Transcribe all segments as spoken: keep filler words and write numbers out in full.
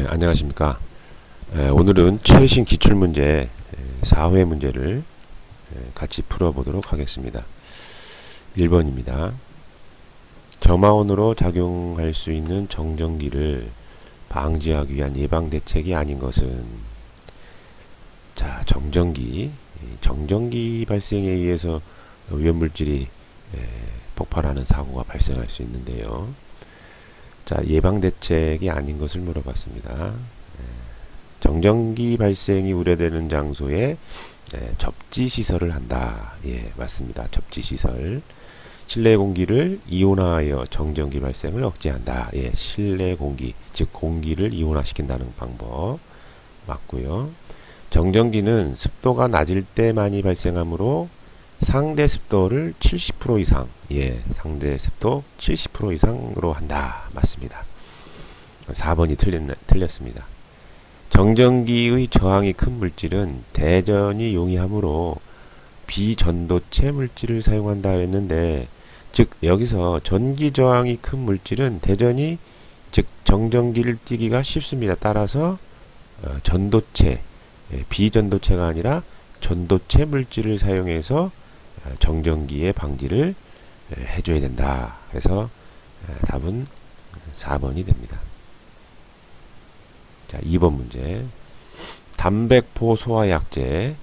네, 안녕하십니까. 에, 오늘은 최신 기출문제 사 회 문제를 에, 같이 풀어보도록 하겠습니다. 일 번입니다. 점화원으로 작용할 수 있는 정전기를 방지하기 위한 예방대책이 아닌 것은, 자, 정전기, 정전기 발생에 의해서 오염물질이 에, 폭발하는 사고가 발생할 수 있는데요. 자, 예방대책이 아닌 것을 물어봤습니다. 정전기 발생이 우려되는 장소에 예, 접지시설을 한다. 예, 맞습니다. 접지시설. 실내 공기를 이온화하여 정전기 발생을 억제한다. 예, 실내 공기, 즉 공기를 이온화시킨다는 방법 맞고요. 정전기는 습도가 낮을 때만이 발생하므로 상대 습도를 칠십 퍼센트 이상, 예, 상대 습도 칠십 퍼센트 이상으로 한다. 맞습니다. 사 번이 틀렸, 틀렸습니다. 정전기의 저항이 큰 물질은 대전이 용이하므로 비전도체 물질을 사용한다 했는데, 즉 여기서 전기 저항이 큰 물질은 대전이, 즉 정전기를 띠기가 쉽습니다. 따라서 어, 전도체, 예, 비전도체가 아니라 전도체 물질을 사용해서 어, 정전기의 방지를 예, 해줘야 된다. 그래서 예, 답은 사 번이 됩니다. 자, 이 번 문제. 담백포 소화약제의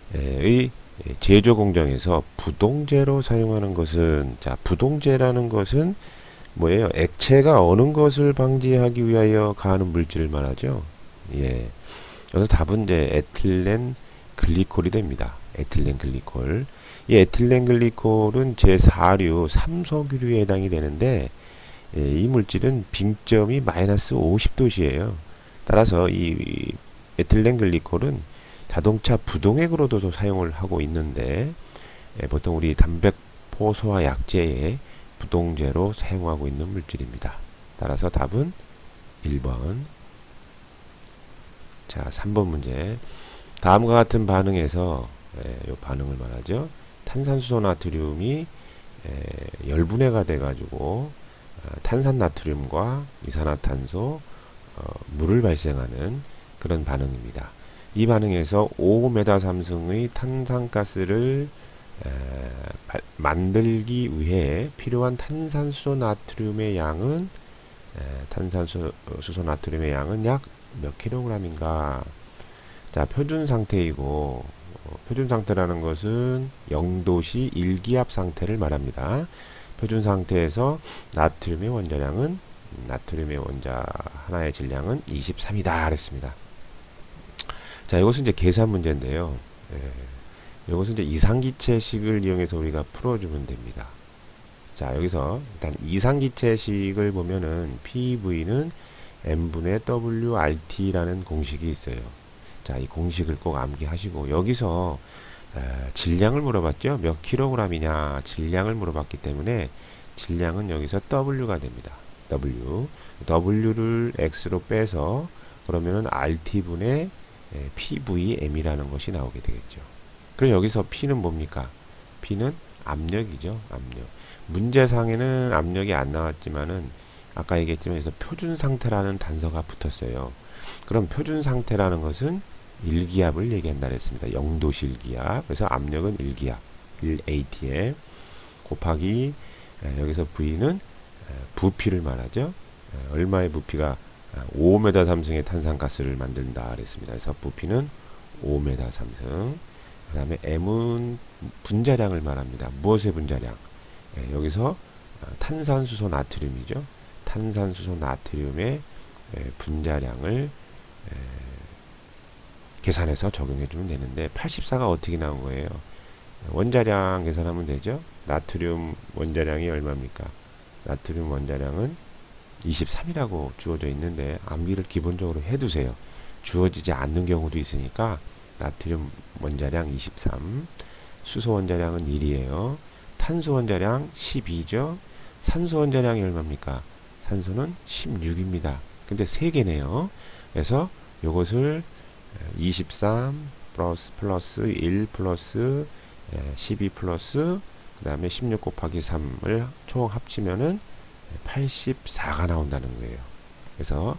제조 공정에서 부동제로 사용하는 것은, 자, 부동제라는 것은 뭐예요? 액체가 어는 것을 방지하기 위하여 가하는 물질을 말하죠. 예. 그래서 답은 이제 에틸렌 글리콜이 됩니다. 에틸렌 글리콜. 이 에틸렌 글리콜은 제사류 삼석유류에 해당이 되는데, 예, 이 물질은 빙점이 마이너스 오십 도씨예요. 따라서 이 에틸렌 글리콜은 자동차 부동액으로도 사용을 하고 있는데, 예, 보통 우리 담백포 소화 약제에 부동제로 사용하고 있는 물질입니다. 따라서 답은 일 번. 자, 삼 번 문제. 다음과 같은 반응에서, 예, 요 반응을 말하죠. 탄산수소 나트륨이 예, 열분해가 돼가지고 어, 탄산나트륨과 이산화탄소, 어, 물을 발생하는 그런 반응입니다. 이 반응에서 오 메타 삼승의 탄산가스를 에, 바, 만들기 위해 필요한 탄산수소 나트륨의 양은, 에, 탄산수소 나트륨의 양은 약 몇 킬로그램인가? 자, 표준 상태이고, 어, 표준 상태라는 것은 영 도씨 일 기압 상태를 말합니다. 표준 상태에서 나트륨의 원자량은, 나트륨의 원자 하나의 질량은 이십삼이다 그랬습니다. 자, 이것은 이제 계산 문제인데요. 예, 이것은 이제 이상기체식을 이용해서 우리가 풀어주면 됩니다. 자, 여기서 일단 이상기체식을 보면은 피브이는 M분의 더블유알티라는 공식이 있어요. 자, 이 공식을 꼭 암기하시고, 여기서 에, 질량을 물어봤죠. 몇 킬로그램이냐 질량을 물어봤기 때문에 질량은 여기서 W가 됩니다. W. W를 X로 빼서 그러면은 알티분의 피브이엠이라는 것이 나오게 되겠죠. 그럼 여기서 P는 뭡니까? P는 압력이죠. 압력. 문제상에는 압력이 안 나왔지만은 아까 얘기했지만 여기서 표준 상태라는 단서가 붙었어요. 그럼 표준 상태라는 것은 일 기압을 얘기한다 그랬습니다. 영 도씨 일 기압. 그래서 압력은 일 기압, 일 에이티엠 곱하기 에, 여기서 V는 에, 부피를 말하죠. 에, 얼마의 부피가 오 메타 삼승의 탄산가스를 만든다 그랬습니다. 그래서 부피는 오 메타 삼승. 그 다음에 M은 분자량을 말합니다. 무엇의 분자량? 에, 여기서 탄산수소 나트륨이죠. 탄산수소 나트륨의 에, 분자량을 에, 계산해서 적용해 주면 되는데, 팔십사가 어떻게 나온 거예요? 원자량 계산하면 되죠. 나트륨 원자량이 얼마입니까? 나트륨 원자량은 이십삼이라고 주어져 있는데 암기를 기본적으로 해두세요. 주어지지 않는 경우도 있으니까 나트륨 원자량 이십삼, 수소 원자량은 일이에요. 탄소 원자량 십이죠. 산소 원자량이 얼마입니까? 산소는 십육입니다. 근데 세 개네요. 그래서 이것을 이십삼 플러스 플러스 일 플러스 십이 플러스 그 다음에 십육 곱하기 삼을 총 합치면은 팔십사가 나온다는 거예요. 그래서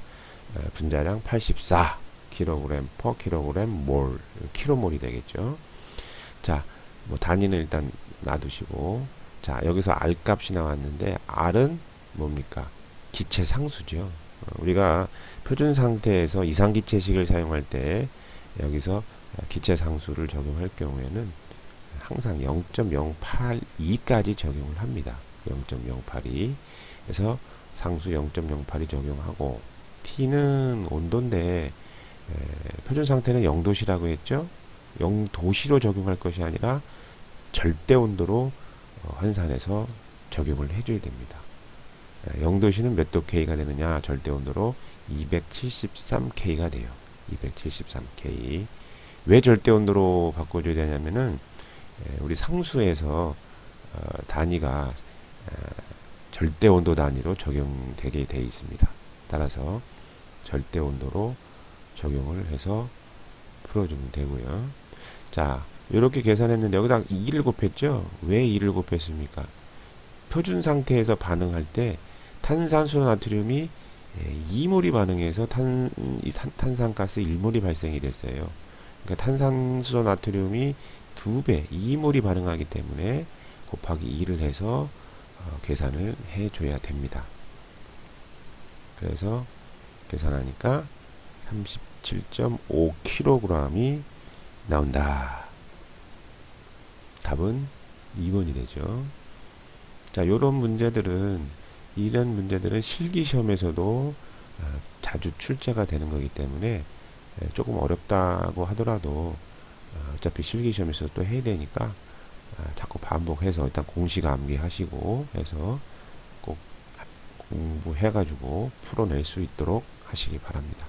분자량 팔십사 킬로그램 per 킬로그램 몰, 킬로몰이 되겠죠. 자, 뭐 단위는 일단 놔두시고, 자, 여기서 R 값이 나왔는데 R은 뭡니까? 기체 상수죠. 어, 우리가 표준 상태에서 이상기체식을 사용할 때 여기서 기체 상수를 적용할 경우에는 항상 영 점 영팔이까지 적용을 합니다. 영 점 영팔이. 그래서 상수 영 점 영팔이 적용하고, T는 온도인데 에, 표준 상태는 영 도씨라고 했죠. 영 도씨로 적용할 것이 아니라 절대 온도로 어, 환산해서 적용을 해줘야 됩니다. 에, 영 도씨는 몇 도 K가 되느냐? 절대 온도로 이백칠십삼 케이가 돼요. 이백칠십삼 케이. 왜 절대 온도로 바꿔줘야 되냐면은 에, 우리 상수에서 어, 단위가 에, 절대 온도 단위로 적용되게 되어 있습니다. 따라서 절대 온도로 적용을 해서 풀어주면 되고요. 자, 이렇게 계산했는데 여기다 이를 곱했죠? 왜 이를 곱했습니까? 표준 상태에서 반응할 때 탄산수 나트륨이 이 몰이 반응해서 탄, 이 탄산가스 일 몰이 발생이 됐어요. 그러니까 탄산수 나트륨이 두 배, 이 몰이 반응하기 때문에 곱하기 이를 해서 어, 계산을 해줘야 됩니다. 그래서 계산하니까 삼십칠 점 오 킬로그램이 나온다. 답은 이 번이 되죠. 자, 요런 문제들은, 이런 문제들은 실기시험에서도 어, 자주 출제가 되는 거기 때문에 에, 조금 어렵다고 하더라도 어, 어차피 실기시험에서 또 해야 되니까 어, 자꾸 반복해서 일단 공식 암기하시고 해서 꼭 공부해가지고 풀어낼 수 있도록 하시기 바랍니다.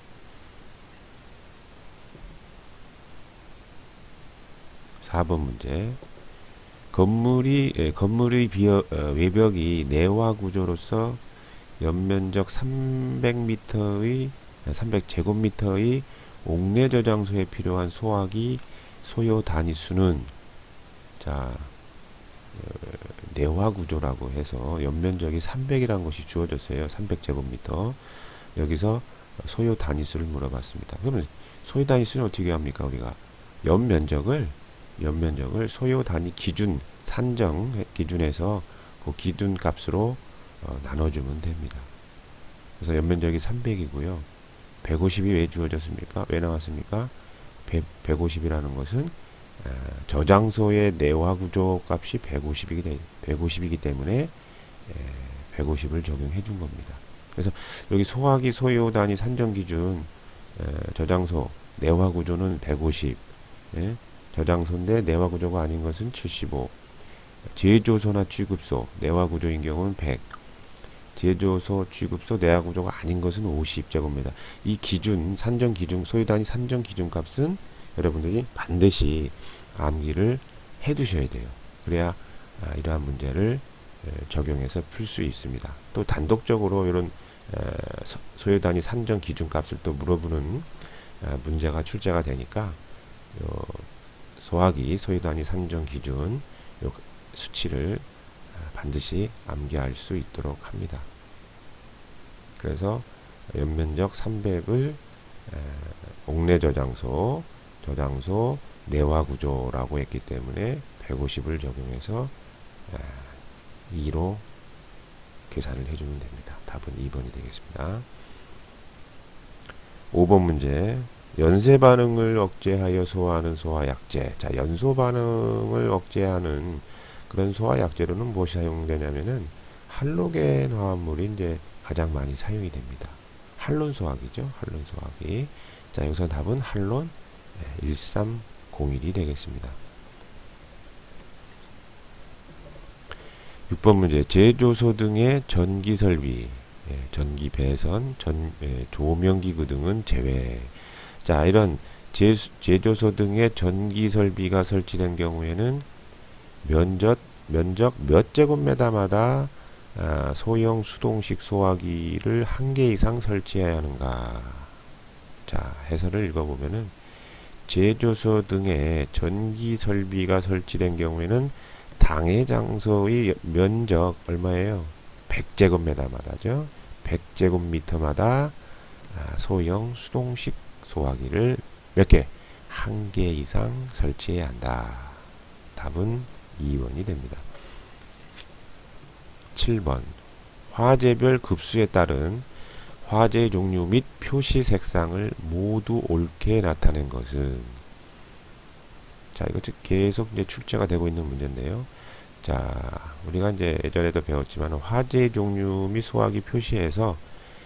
사 번 문제. 건물이, 예, 건물의 비어, 어, 외벽이 내화 구조로서 연면적 삼백 미터의, 삼백 제곱미터의 옥내 저장소에 필요한 소화기 소요 단위수는, 자, 어, 내화 구조라고 해서 연면적이 삼백이라는 것이 주어졌어요. 삼백 제곱미터. 여기서 소요 단위수를 물어봤습니다. 그러면 소요 단위수는 어떻게 합니까? 우리가 연면적을 연면적을 소요 단위 기준 산정 기준에서 그 기준 값으로 어, 나눠주면 됩니다. 그래서 연면적이 삼백이고요. 백오십이 왜 주어졌습니까? 왜 나왔습니까? 백오십이라는 것은 어, 저장소의 내화 구조 값이 백오십이기, 백오십이기 때문에 에, 백오십을 적용해 준 겁니다. 그래서 여기 소화기 소요 단위 산정 기준 에, 저장소 내화 구조는 백오십, 예? 저장소인데 내화 구조가 아닌 것은 칠십오, 제조소나 취급소 내화 구조인 경우는 백, 제조소 취급소 내화 구조가 아닌 것은 오십 제곱미터. 이 기준 산정 기준 소요 단위 산정 기준 값은 여러분들이 반드시 암기를 해 두셔야 돼요. 그래야 아, 이러한 문제를 에, 적용해서 풀 수 있습니다. 또 단독적으로 이런 에, 소요 단위 산정 기준 값을 또 물어보는 에, 문제가 출제가 되니까 요 소화기 소요 단위 산정 기준 요 수치를 반드시 암기할 수 있도록 합니다. 그래서 연면적 삼백을 에, 옥내 저장소 저장소 내화 구조라고 했기 때문에 백오십을 적용해서 에, 이로 계산을 해주면 됩니다. 답은 이 번이 되겠습니다. 오 번 문제. 연쇄 반응을 억제하여 소화하는 소화약제. 자, 연소 반응을 억제하는 그런 소화약제로는 무엇이 사용되냐면은 할로겐 화합물이 이제 가장 많이 사용이 됩니다. 할론 소화기죠. 할론 소화기. 자, 여기서 답은 할론 일삼공일이 되겠습니다. 육 번 문제. 제조소 등의 전기 설비, 예, 전기 배선, 전, 예, 조명기구 등은 제외. 자, 이런 제, 제조소 등의 전기 설비가 설치된 경우에는 면적, 면적 몇 제곱미터마다 아, 소형 수동식 소화기를 한 개 이상 설치해야 하는가. 자, 해설을 읽어보면은 제조소 등의 전기 설비가 설치된 경우에는 당해 장소의 면적 얼마예요? 백 제곱미터마다죠. 백 제곱미터마다 아, 소형 수동식 소화기를 몇 개? 한 개 이상 설치해야 한다. 답은 이 번이 됩니다. 칠 번. 화재별 급수에 따른 화재 종류 및 표시 색상을 모두 옳게 나타낸 것은, 자, 이거 계속 이제 출제가 되고 있는 문제인데요. 자, 우리가 이제 예전에도 배웠지만 화재 종류 및 소화기 표시에서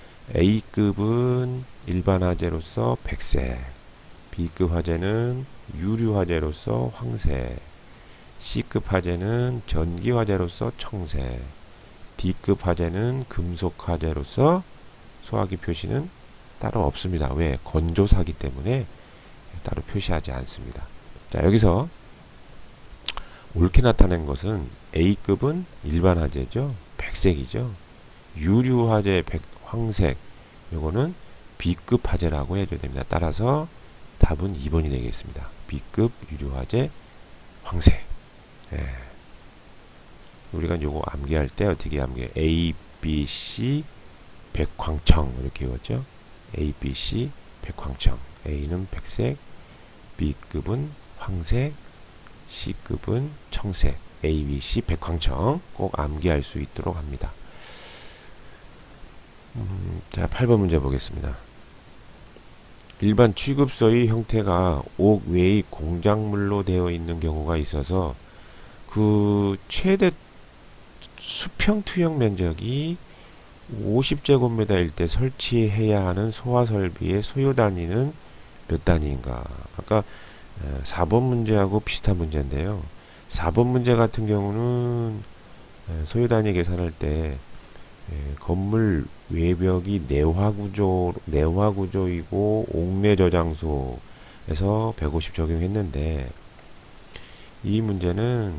A급은 일반 화재로서 백색, B급 화재는 유류 화재로서 황색, C급 화재는 전기 화재로서 청색, D급 화재는 금속 화재로서 소화기 표시는 따로 없습니다. 왜? 건조사기 때문에 따로 표시하지 않습니다. 자, 여기서 옳게 나타낸 것은 A급은 일반 화재죠. 백색이죠. 유류 화재 백, 황색, 요거는 B급 화재라고 해줘야 됩니다. 따라서 답은 이 번이 되겠습니다. B급 유류 화재 황색. 예. 우리가 요거 암기할 때 어떻게 암기해? A, B, C 백황청 이렇게 외웠죠. A, B, C 백황청. A는 백색, B급은 황색, C급은 청색. A, B, C 백황청 꼭 암기할 수 있도록 합니다. 음, 자, 팔 번 문제 보겠습니다. 일반 취급소의 형태가 옥 외의 공작물로 되어 있는 경우가 있어서 그 최대 수평 투영 면적이 오십 제곱미터일 때 설치해야 하는 소화 설비의 소요 단위는 몇 단위인가? 아까 사 번 문제하고 비슷한 문제인데요. 사 번 문제 같은 경우는 소요 단위 계산할 때 건물 외벽이 내화구조, 내화구조이고 옥내 저장소에서 백오십 적용했는데, 이 문제는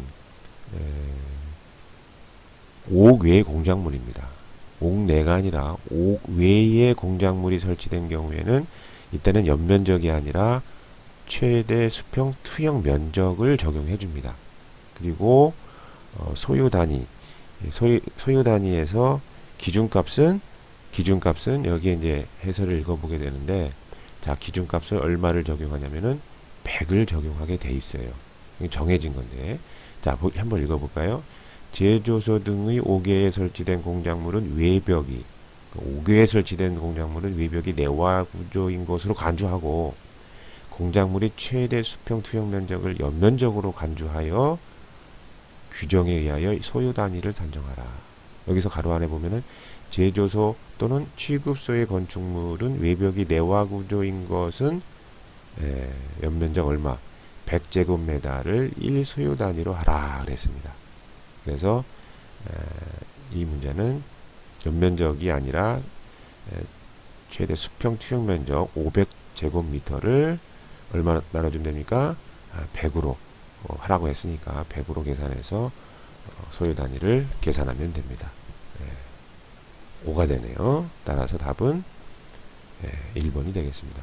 옥 외의 공작물입니다. 옥내가 아니라 옥 외의 공작물이 설치된 경우에는 이때는 연면적이 아니라 최대 수평 투영 면적을 적용해 줍니다. 그리고 어, 소요 단위, 소요, 소요 단위에서 기준값은 기준값은 여기에 이제 해설을 읽어보게 되는데, 자, 기준값을 얼마를 적용하냐면은 백을 적용하게 돼 있어요. 정해진 건데, 자, 한번 읽어볼까요? 제조소 등의 옥외에 설치된 공작물은 외벽이, 옥외에 설치된 공작물은 외벽이 내화 구조인 것으로 간주하고, 공작물이 최대 수평 투영 면적을 연면적으로 간주하여 규정에 의하여 소요 단위를 산정하라. 여기서 가로 안에 보면은 제조소 또는 취급소의 건축물은 외벽이 내화 구조인 것은 에, 연면적 얼마? 백 제곱미터를 일 소요 단위로 하라 그랬습니다. 그래서 에, 이 문제는 연면적이 아니라 에, 최대 수평 투영 면적 오백 제곱미터를 얼마 나눠주면 됩니까? 아, 백으로 어, 하라고 했으니까 백으로 계산해서 어, 소요 단위를 계산하면 됩니다. 예, 오가 되네요. 따라서 답은 예, 일 번이 되겠습니다.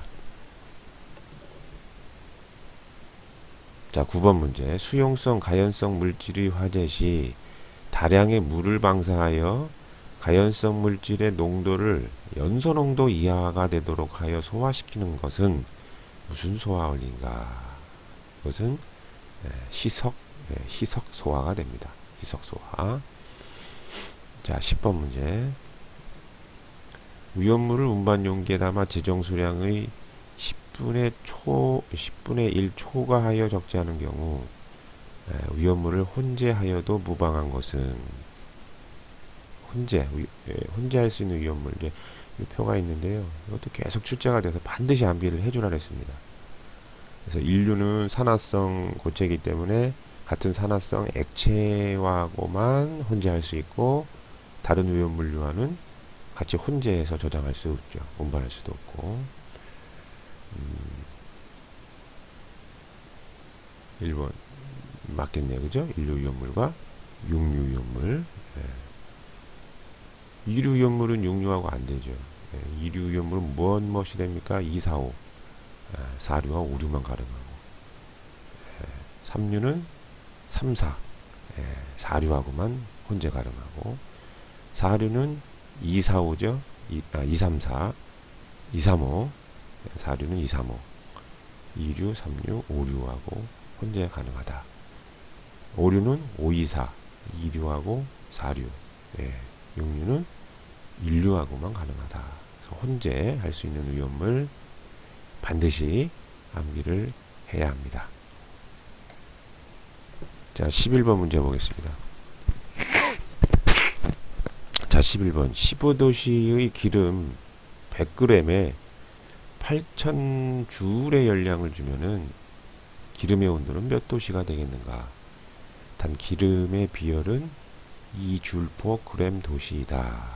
자, 구 번 문제. 수용성, 가연성 물질의 화재 시 다량의 물을 방사하여 가연성 물질의 농도를 연소 농도 이하가 되도록 하여 소화시키는 것은 무슨 소화 원리인가? 그것은 희석, 희석 소화가 됩니다. 희석 소화. 자, 십 번 문제. 위험물을 운반 용기에 담아 제정 수량의 십분의 초, 십분의 일 초과하여 적지 않은 경우 위험물을 혼재하여도 무방한 것은, 혼재, 위, 혼재할 수 있는 위험물, 이제 이 표가 있는데요. 이것도 계속 출제가 돼서 반드시 암기를 해주라 했습니다. 그래서 인류는 산화성 고체이기 때문에 같은 산화성 액체와고만 혼재할 수 있고, 다른 위험물류와는 같이 혼재해서 저장할 수 없죠. 운반할 수도 없고. 음, 일 번 맞겠네요. 그죠? 인류 위험물과 육류 위험물. 예. 이류 위험물은 육류하고 안 되죠. 예. 이류 위험물은 뭔 멋이 됩니까? 이, 사, 오. 예. 사류와 오류만 가능하고. 예. 삼류는 삼, 사. 예. 사류하고만 혼재 가능하고. 사류는 이, 사, 오죠. 이, 아, 이, 삼, 사. 이삼오, 사류는 이삼오, 이류, 삼류, 오류하고 혼재 가능하다. 오류는 오이사, 이류하고 사류, 예, 육류는 일류하고만 가능하다. 그래서 혼재 할 수 있는 위험을 반드시 암기를 해야 합니다. 자, 십일 번 문제 보겠습니다. 자, 십일 번. 십오 도씨의 기름 백 그램에 팔천 줄의 열량을 주면은 기름의 온도는 몇 도씨가 되겠는가? 단 기름의 비열은 이 줄 퍼 그램 도씨이다.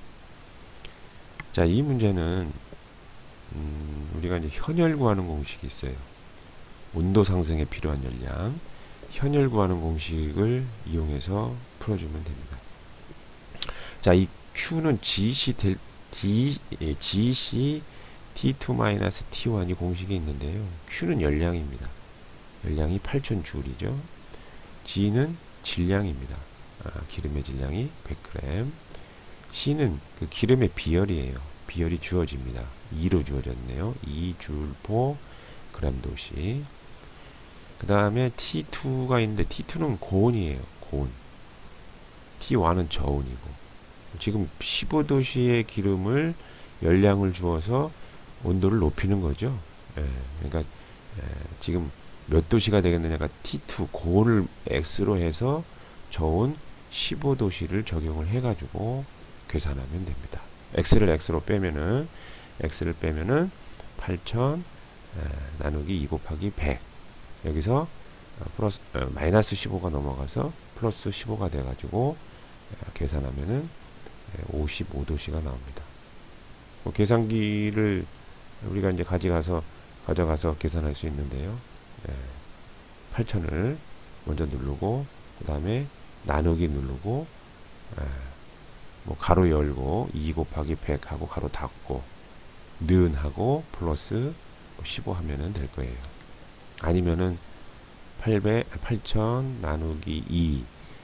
자, 이 문제는 음, 우리가 이제 현열 구하는 공식이 있어요. 온도 상승에 필요한 열량. 현열 구하는 공식을 이용해서 풀어주면 됩니다. 자, 이 Q는 지씨 델, D, 예, 지씨 티 투 마이너스 티 원이 공식이 있는데요. Q는 열량입니다. 열량이 팔천 줄이죠. G는 질량입니다. 아, 기름의 질량이 백 그램. C는 그 기름의 비열이에요. 비열이 주어집니다. 이로 주어졌네요. 이 줄 퍼 그램 도시. 그 다음에 티 투가 있는데 티 투는 고온이에요. 고온. 티 원은 저온이고. 지금 십오 도씨의 기름을 열량을 주어서 온도를 높이는 거죠. 예, 그러니까 예, 지금 몇 도씨가 되겠느냐가 티 투 고온을 X로 해서 저온 십오 도씨를 적용을 해가지고 계산하면 됩니다. X를 X로 빼면은 X를 빼면은 팔천 에, 나누기 이 곱하기 백. 여기서 어, 플러스 어, 마이너스 십오가 넘어가서 플러스 십오가 돼가지고 에, 계산하면은 에, 오십오 도씨가 나옵니다. 뭐 계산기를 우리가 이제 가져가서 가져가서 계산할 수 있는데요. 에, 팔천을 먼저 누르고 그 다음에 나누기 누르고 에, 뭐 가로 열고 이 곱하기 백 하고 가로 닫고 는 하고 플러스 십오 하면은 될 거예요. 아니면은 팔백, 팔천 나누기 이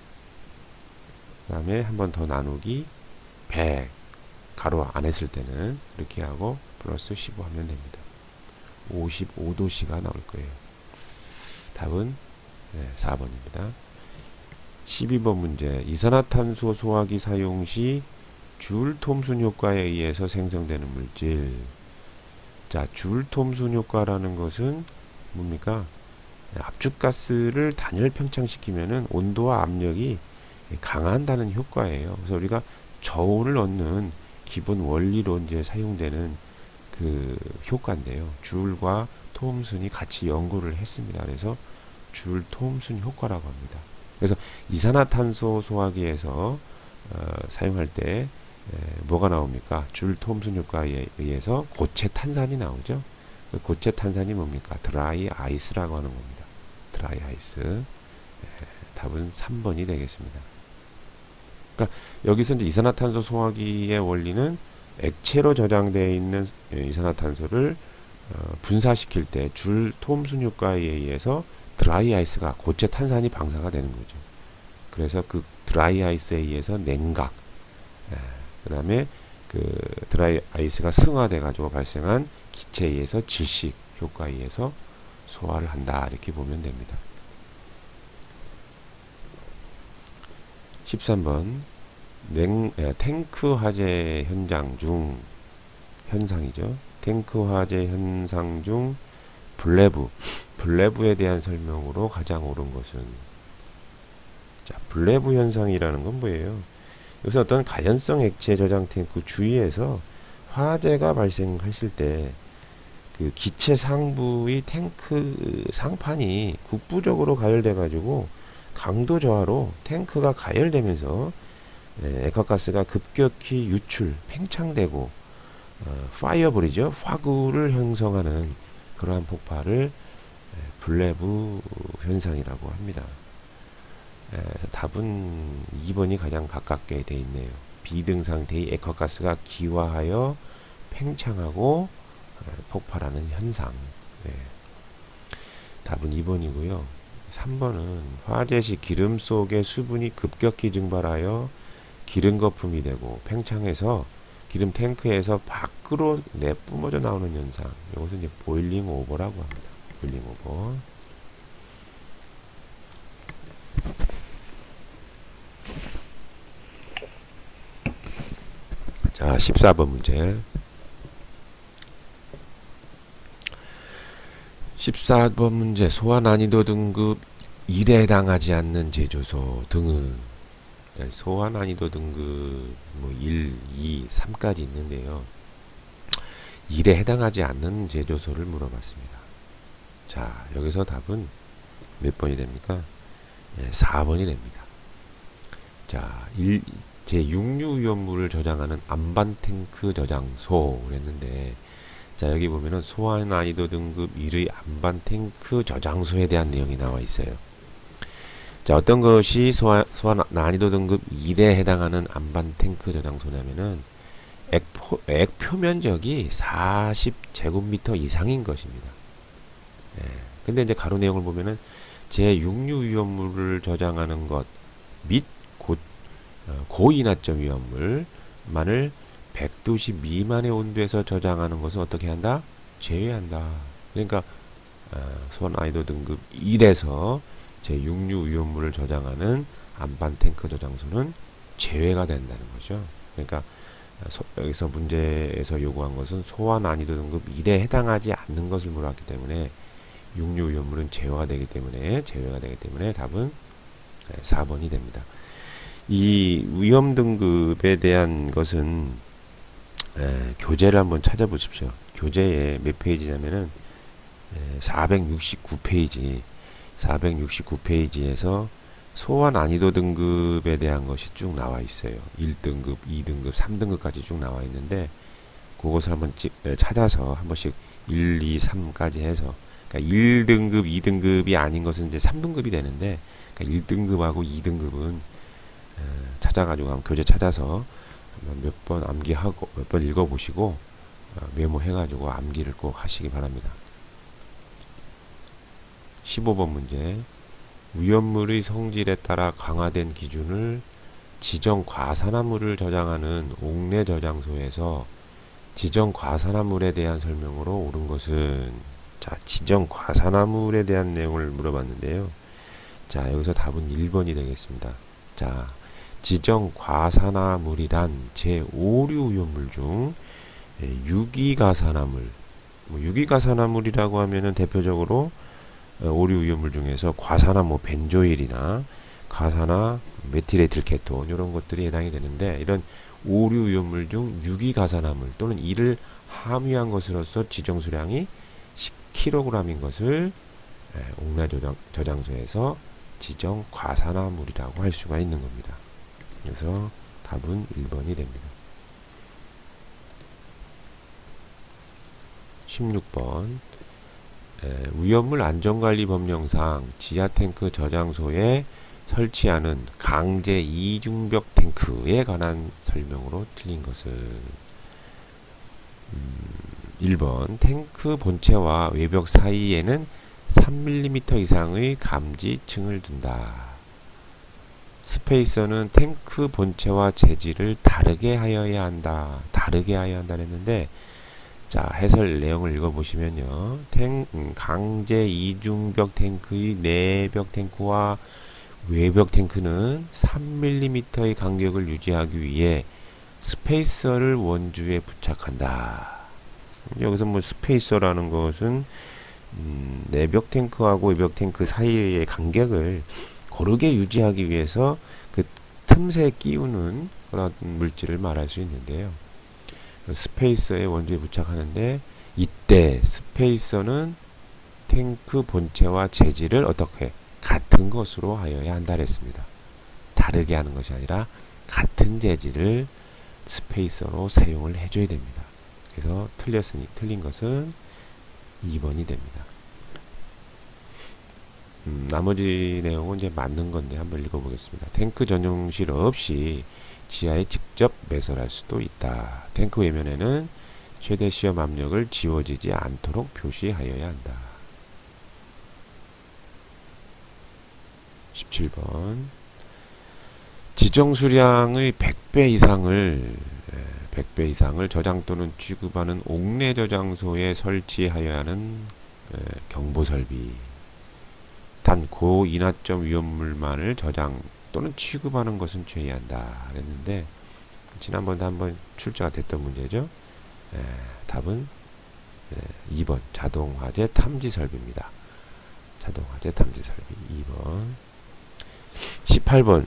그 다음에 한 번 더 나누기 백 가로 안 했을 때는 이렇게 하고 플러스 십오 하면 됩니다. 오십오 도씨가 나올 거예요. 답은 네, 사 번입니다. 십이 번 문제. 이산화탄소 소화기 사용 시 줄 톰순 효과에 의해서 생성되는 물질. 자, 줄 톰순 효과라는 것은 뭡니까? 압축가스를 단열 평창시키면은 온도와 압력이 강한다는 효과예요. 그래서 우리가 저온을 얻는 기본 원리로 이제 사용되는 그 효과인데요. 줄과 톰순이 같이 연구를 했습니다. 그래서 줄 톰순 효과라고 합니다. 그래서 이산화탄소 소화기에서 어, 사용할 때 에, 뭐가 나옵니까? 줄 톰순 효과에 의해서 고체 탄산이 나오죠. 그 고체 탄산이 뭡니까? 드라이 아이스라고 하는 겁니다. 드라이 아이스. 에, 답은 삼 번이 되겠습니다. 그러니까 여기서 이제 이산화탄소 소화기의 원리는 액체로 저장되어 있는 이산화탄소를 어, 분사시킬 때 줄 톰순 효과에 의해서 드라이 아이스가 고체 탄산이 방사가 되는 거죠. 그래서 그 드라이 아이스에 의해서 냉각, 그 다음에 그 드라이 아이스가 승화돼 가지고 발생한 기체에 의해서 질식 효과에 의해서 소화를 한다, 이렇게 보면 됩니다. 십삼 번 냉, 에, 탱크 화재 현장 중 현상이죠. 탱크 화재 현상 중 블레브 블레브에 대한 설명으로 가장 옳은 것은, 자, 블레브 현상이라는 건 뭐예요? 여기서 어떤 가연성 액체 저장 탱크 주위에서 화재가 발생했을 때 그 기체 상부의 탱크 상판이 국부적으로 가열돼 가지고 강도 저하로 탱크가 가열되면서 예, 액화가스가 급격히 유출, 팽창되고 어, 파이어볼이죠. 화구를 형성하는 그러한 폭발을 예, 블레브 현상이라고 합니다. 예, 답은 이 번이 가장 가깝게 되어 있네요. 비등상태의 액화가스가 기화하여 팽창하고 예, 폭발하는 현상. 예. 답은 이 번이고요. 삼 번은 화재 시 기름 속의 수분이 급격히 증발하여 기름 거품이 되고 팽창해서 기름 탱크에서 밖으로 내뿜어져 나오는 현상, 이것은 이제 보일링 오버라고 합니다. 보일링 오버. 자, 십사 번 문제. 십사 번 문제. 소화 난이도 등급 일에 해당하지 않는 제조소 등은, 소화 난이도 등급 뭐 일, 이, 삼까지 있는데요. 일에 해당하지 않는 제조소를 물어봤습니다. 자, 여기서 답은 몇 번이 됩니까? 네, 사 번이 됩니다. 자, 일, 제육류위험물을 저장하는 안반 탱크 저장소 그랬는데, 자, 여기 보면은 소화 난이도 등급 일의 안반 탱크 저장소에 대한 내용이 나와 있어요. 자, 어떤 것이 소화, 소화 난이도 등급 일에 해당하는 안반 탱크 저장소냐면은 액포, 액 표면적이 사십 제곱미터 이상인 것입니다. 예. 근데 이제 가로 내용을 보면은 제육류 위험물을 저장하는 것 및 고, 어, 고인화점 위험물만을 백 도씨 미만의 온도에서 저장하는 것은 어떻게 한다? 제외한다. 그러니까 어, 소화 난이도 등급 일에서 제육류 위험물을 저장하는 안반 탱크 저장소는 제외가 된다는 거죠. 그러니까 소, 여기서 문제에서 요구한 것은 소화 난이도 등급 일에 해당하지 않는 것을 물었기 때문에 육류 위험물은 제외가 되기 때문에 제외가 되기 때문에 답은 사 번이 됩니다. 이 위험 등급에 대한 것은 에, 교재를 한번 찾아보십시오. 교재에 몇 페이지냐면은 에, 사백육십구 페이지 사백육십구 페이지에서 소화 난이도 등급에 대한 것이 쭉 나와 있어요. 일 등급, 이 등급, 삼 등급까지 쭉 나와 있는데 그것을 한번 찍, 찾아서 한 번씩 일, 이, 삼까지 해서, 그러니까 일 등급, 이 등급이 아닌 것은 이제 삼 등급이 되는데, 그러니까 일 등급하고 이 등급은 찾아가지고 한번 교재 찾아서 몇 번 암기하고 몇 번 읽어보시고 메모해가지고 암기를 꼭 하시기 바랍니다. 십오 번 문제. 위험물의 성질에 따라 강화된 기준을 지정 과산화물을 저장하는 옥내 저장소에서 지정 과산화물에 대한 설명으로 옳은 것은, 자, 지정 과산화물에 대한 내용을 물어봤는데요. 자, 여기서 답은 일 번이 되겠습니다. 자, 지정 과산화물이란 제오 류 위험물 중 유기가산화물, 뭐 유기가산화물이라고 하면은 대표적으로 오류 위험물 중에서 과산화 뭐 벤조일이나 과산화 메틸에틸 케톤 이런 것들이 해당이 되는데, 이런 오류 위험물 중 유기가산화물 또는 이를 함유한 것으로서 지정 수량이 십 킬로그램인 것을 옥내 저장, 저장소에서 지정 과산화물이라고 할 수가 있는 겁니다. 그래서 답은 일 번이 됩니다. 십육 번. 에, 위험물 안전관리 법령상 지하탱크 저장소에 설치하는 강제 이중벽 탱크에 관한 설명으로 틀린 것은, 음, 일 번 탱크 본체와 외벽 사이에는 삼 밀리미터 이상의 감지층을 둔다. 스페이서는 탱크 본체와 재질을 다르게 하여야 한다. 다르게 하여야 한다 했는데, 자, 해설 내용을 읽어보시면요. 탱, 음, 강제 이중벽 탱크의 내벽 탱크와 외벽 탱크는 삼 밀리미터의 간격을 유지하기 위해 스페이서를 원주에 부착한다. 여기서 뭐 스페이서라는 것은 음, 내벽 탱크하고 외벽 탱크 사이의 간격을 고르게 유지하기 위해서 그 틈새에 끼우는 그런 물질을 말할 수 있는데요. 스페이서에 원주에 부착하는데, 이때 스페이서는 탱크 본체와 재질을 어떻게 같은 것으로 하여야 한다 했습니다. 다르게 하는 것이 아니라 같은 재질을 스페이서로 사용을 해줘야 됩니다. 그래서 틀렸으니 틀린 것은 이 번이 됩니다. 음, 나머지 내용은 이제 맞는 건데 한번 읽어보겠습니다. 탱크 전용실 없이 지하에 직접 매설할 수도 있다. 탱크 외면에는 최대 시험 압력을 지워지지 않도록 표시하여야 한다. 십칠 번. 지정 수량의 백 배 이상을 백 배 이상을 저장 또는 취급하는 옥내 저장소에 설치하여야 하는 에, 경보 설비. 단 고인화점 위험물만을 저장 또는 취급하는 것은 제외한다 그랬는데, 지난번도 한번 출제가 됐던 문제죠. 에, 답은 에, 이 번 자동화재 탐지 설비입니다. 자동화재 탐지 설비 이 번. 십팔 번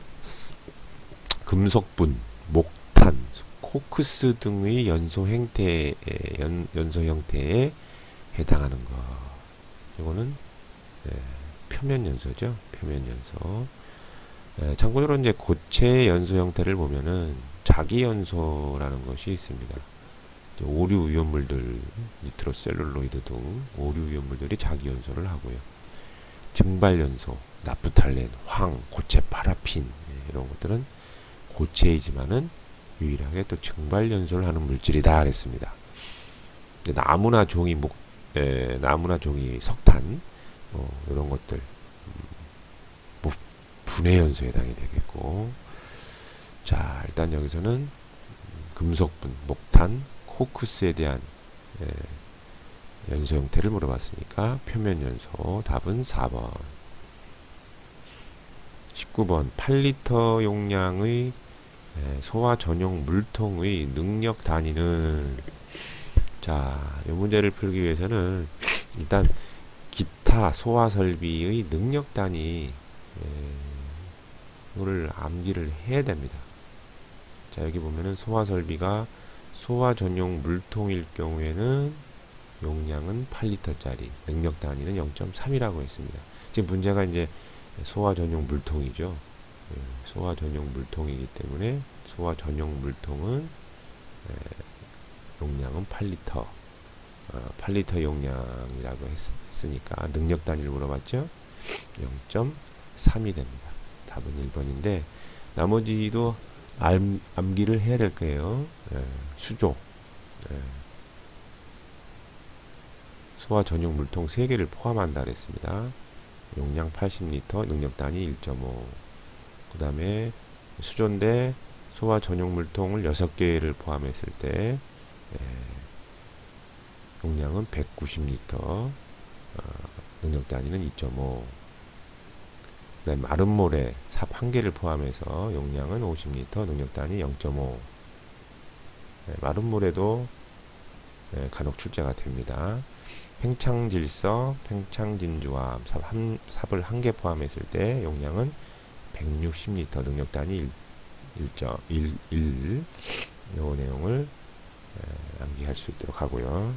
금속분, 목탄, 코크스 등의 연소 형태, 연, 연소 형태에 해당하는 것. 이거는 예, 표면 연소죠. 표면 연소. 예, 참고로 이제 고체 연소 형태를 보면은 자기 연소라는 것이 있습니다. 오류 위험물들, 니트로셀룰로이드 등 오류 위험물들이 자기 연소를 하고요. 증발 연소, 나프탈렌, 황, 고체 파라핀 예, 이런 것들은 고체이지만은 유일하게 또 증발 연소를 하는 물질이다 그랬습니다. 나무나 종이 목, 에, 나무나 종이 석탄 어, 이런 것들 음, 뭐 분해 연소에 해당이 되겠고, 자 일단 여기서는 금속분, 목탄, 코크스에 대한 에, 연소 형태를 물어봤으니까 표면 연소 답은 사 번. 십구 번 팔 리터 용량의 소화 전용 물통의 능력 단위는, 자, 이 문제를 풀기 위해서는 일단 기타 소화 설비의 능력 단위 이거를 암기를 해야 됩니다. 자, 여기 보면은 소화 설비가 소화 전용 물통일 경우에는 용량은 팔 리터짜리, 능력 단위는 영 점 삼이라고 했습니다. 지금 문제가 이제 소화 전용 물통이죠. 소화 전용 물통이기 때문에 소화 전용 물통은 용량은 팔 리터, 어, 팔 리터 용량이라고 했, 했으니까 능력 단위를 물어봤죠. 영 점 삼이 됩니다. 답은 일 번인데 나머지도 암, 암기를 해야 될 거예요. 예, 수조, 예, 소화 전용 물통 세 개를 포함한다 그랬습니다. 용량 팔십 리터, 능력 단위 일 점 오. 그 다음에 수조인데 소화 전용 물통을 여섯 개를 포함했을 때 예, 용량은 백구십 리터, 어, 능력 단위는 이 점 오. 그 다음에 마른 모래 삽 한 개를 포함해서 용량은 오십 리터, 능력 단위 영 점 오. 예, 마른 모래도 예, 간혹 출제가 됩니다. 팽창질서, 팽창진주암 삽 한, 삽을 한 개 포함했을 때 용량은 백육십 리터, 능력 단위 일 점 일, 이 내용을 에, 암기할 수 있도록 하고요.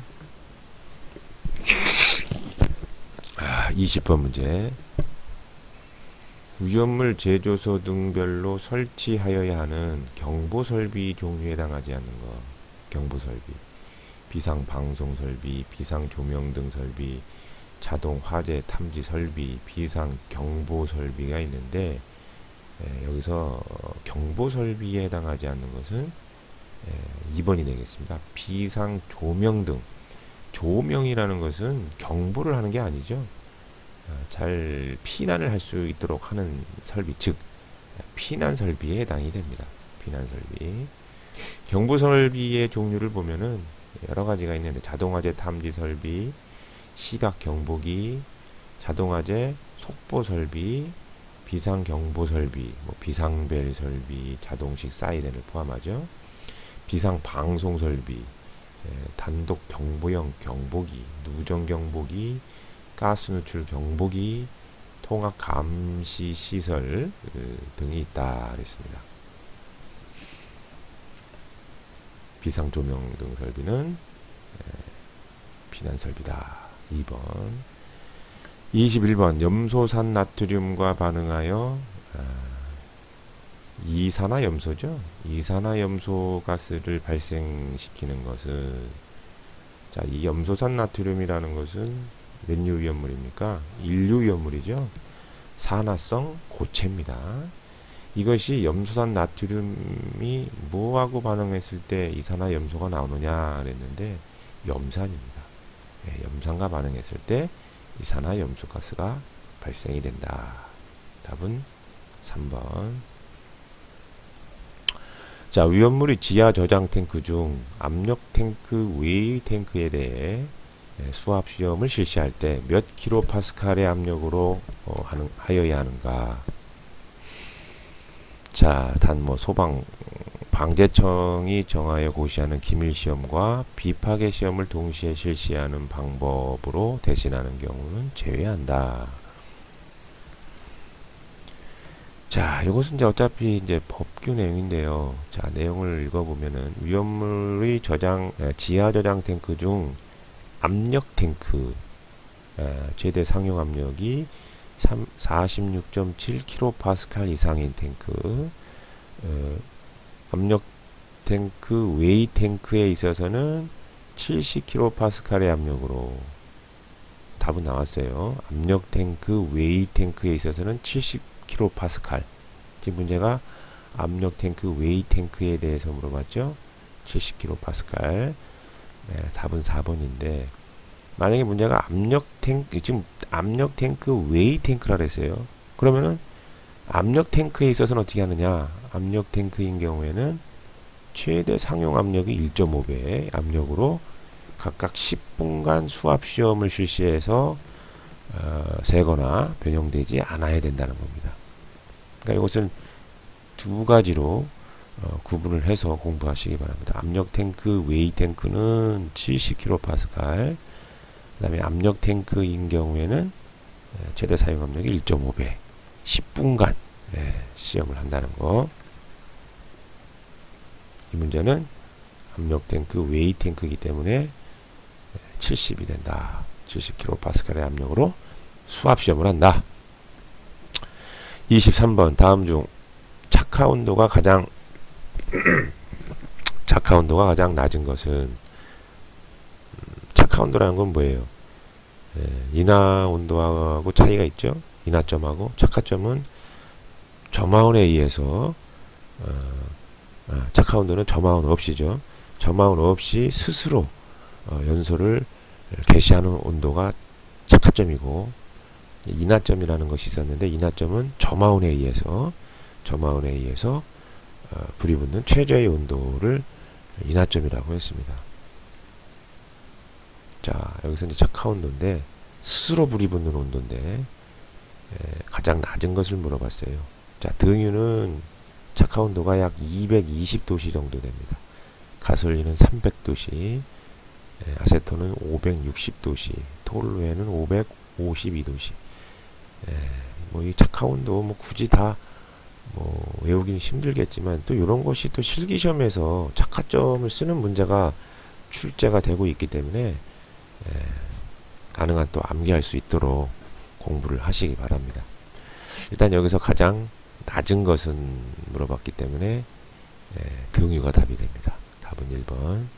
아, 이십 번 문제. 위험물 제조소 등별로 설치하여야 하는 경보설비 종류에 해당하지 않는 것. 경보설비. 비상방송설비, 비상조명등 설비, 자동화재 탐지 설비, 비상경보설비가 있는데 에, 여기서 경보설비에 해당하지 않는 것은 에, 이 번이 되겠습니다. 비상조명등. 조명이라는 것은 경보를 하는 게 아니죠. 어, 잘 피난을 할 수 있도록 하는 설비, 즉 피난 설비에 해당이 됩니다. 피난 설비. 경보 설비의 종류를 보면은 여러 가지가 있는데 자동화재 탐지 설비, 시각 경보기, 자동화재 속보 설비, 비상 경보 설비, 뭐 비상벨 설비, 자동식 사이렌을 포함하죠. 비상 방송 설비, 에, 단독 경보형 경보기, 누정 경보기, 가스 누출 경보기, 통합 감시 시설 그, 등이 있다 그랬습니다. 비상 조명 등 설비는 에, 피난 설비다. 이 번. 이십일 번 염소산 나트륨과 반응하여 아, 이산화염소죠. 이산화염소 가스를 발생시키는 것은, 자, 이 염소산 나트륨이라는 것은 몇류 위험물입니까? 일류 위험물이죠. 산화성 고체입니다. 이것이 염소산 나트륨이 뭐하고 반응했을 때 이산화염소가 나오느냐 그랬는데 염산입니다. 네, 염산과 반응했을 때 이산화염소 가스가 발생이 된다. 답은 삼 번. 자, 위험물의 지하 저장 탱크 중 압력 탱크 외의 탱크에 대해 수압 시험을 실시할 때 몇 킬로파스칼의 압력으로 어, 하는, 하여야 하는가. 자, 단 뭐 소방 방재청이 정하여 고시하는 기밀 시험과 비파괴 시험을 동시에 실시하는 방법으로 대신하는 경우는 제외한다. 자, 이것은 이제 어차피 이제 법규 내용인데요. 자, 내용을 읽어보면은 위험물의 저장, 지하 저장 탱크 중 압력 탱크, 최대 상용 압력이 사십육 점 칠 킬로파스칼 이상인 탱크, 어, 압력 탱크 외의 탱크에 있어서는 칠십 킬로파스칼의 압력으로 답은 나왔어요. 압력 탱크 외의 탱크에 있어서는 칠십 킬로파스칼. 지금 문제가 압력 탱크 외의 탱크에 대해서 물어봤죠. 칠십 킬로파스칼. 네, 답은 사 번인데 만약에 문제가 압력 탱크, 지금 압력 탱크 외의 탱크라 그랬어요. 그러면은 압력 탱크에 있어서는 어떻게 하느냐? 압력 탱크인 경우에는 최대 상용 압력이 일 점 오 배의 압력으로 각각 십 분간 수압 시험을 실시해서 어, 세거나 변형되지 않아야 된다는 겁니다. 그러니까 이것을 두 가지로 어, 구분을 해서 공부하시기 바랍니다. 압력 탱크 외의 탱크는 칠십 킬로파스칼, 그 다음에 압력 탱크인 경우에는 최대 사용 압력이 일 점 오 배, 십 분간 예, 시험을 한다는 거. 이 문제는 압력 탱크 외의 탱크이기 때문에 칠십이 된다. 칠십 킬로파스칼의 압력으로 수압 시험을 한다. 이십삼 번 다음 중 착화 온도가 가장 착화 온도가 가장 낮은 것은, 착화 온도라는 건 뭐예요? 예, 인하 온도하고 차이가 있죠. 인하점하고 착화점은 점화원에 의해서 어, 아, 착화 온도는 점화원 없이죠. 점화원 없이 스스로 어, 연소를 개시하는 온도가 착화점이고, 인하점이라는 것이 있었는데 인하점은 점화원에 의해서 점화원에 의해서 어, 불이 붙는 최저의 온도를 인하점이라고 했습니다. 자, 여기서 이제 착화 온도인데 스스로 불이 붙는 온도인데 에, 가장 낮은 것을 물어봤어요. 자, 등유는 착화 온도가 약 이백이십 도씨 정도 됩니다. 가솔린은 삼백 도씨, 에, 아세톤은 오백육십 도씨, 톨루에는 오백오십이 도씨. 뭐 이 착화 온도 뭐 굳이 다 뭐 외우기는 힘들겠지만 또 이런 것이 또 실기시험에서 착화점을 쓰는 문제가 출제가 되고 있기 때문에 에, 가능한 또 암기할 수 있도록 공부를 하시기 바랍니다. 일단 여기서 가장 낮은 것은 물어봤기 때문에 에, 등유가 답이 됩니다. 답은 일 번.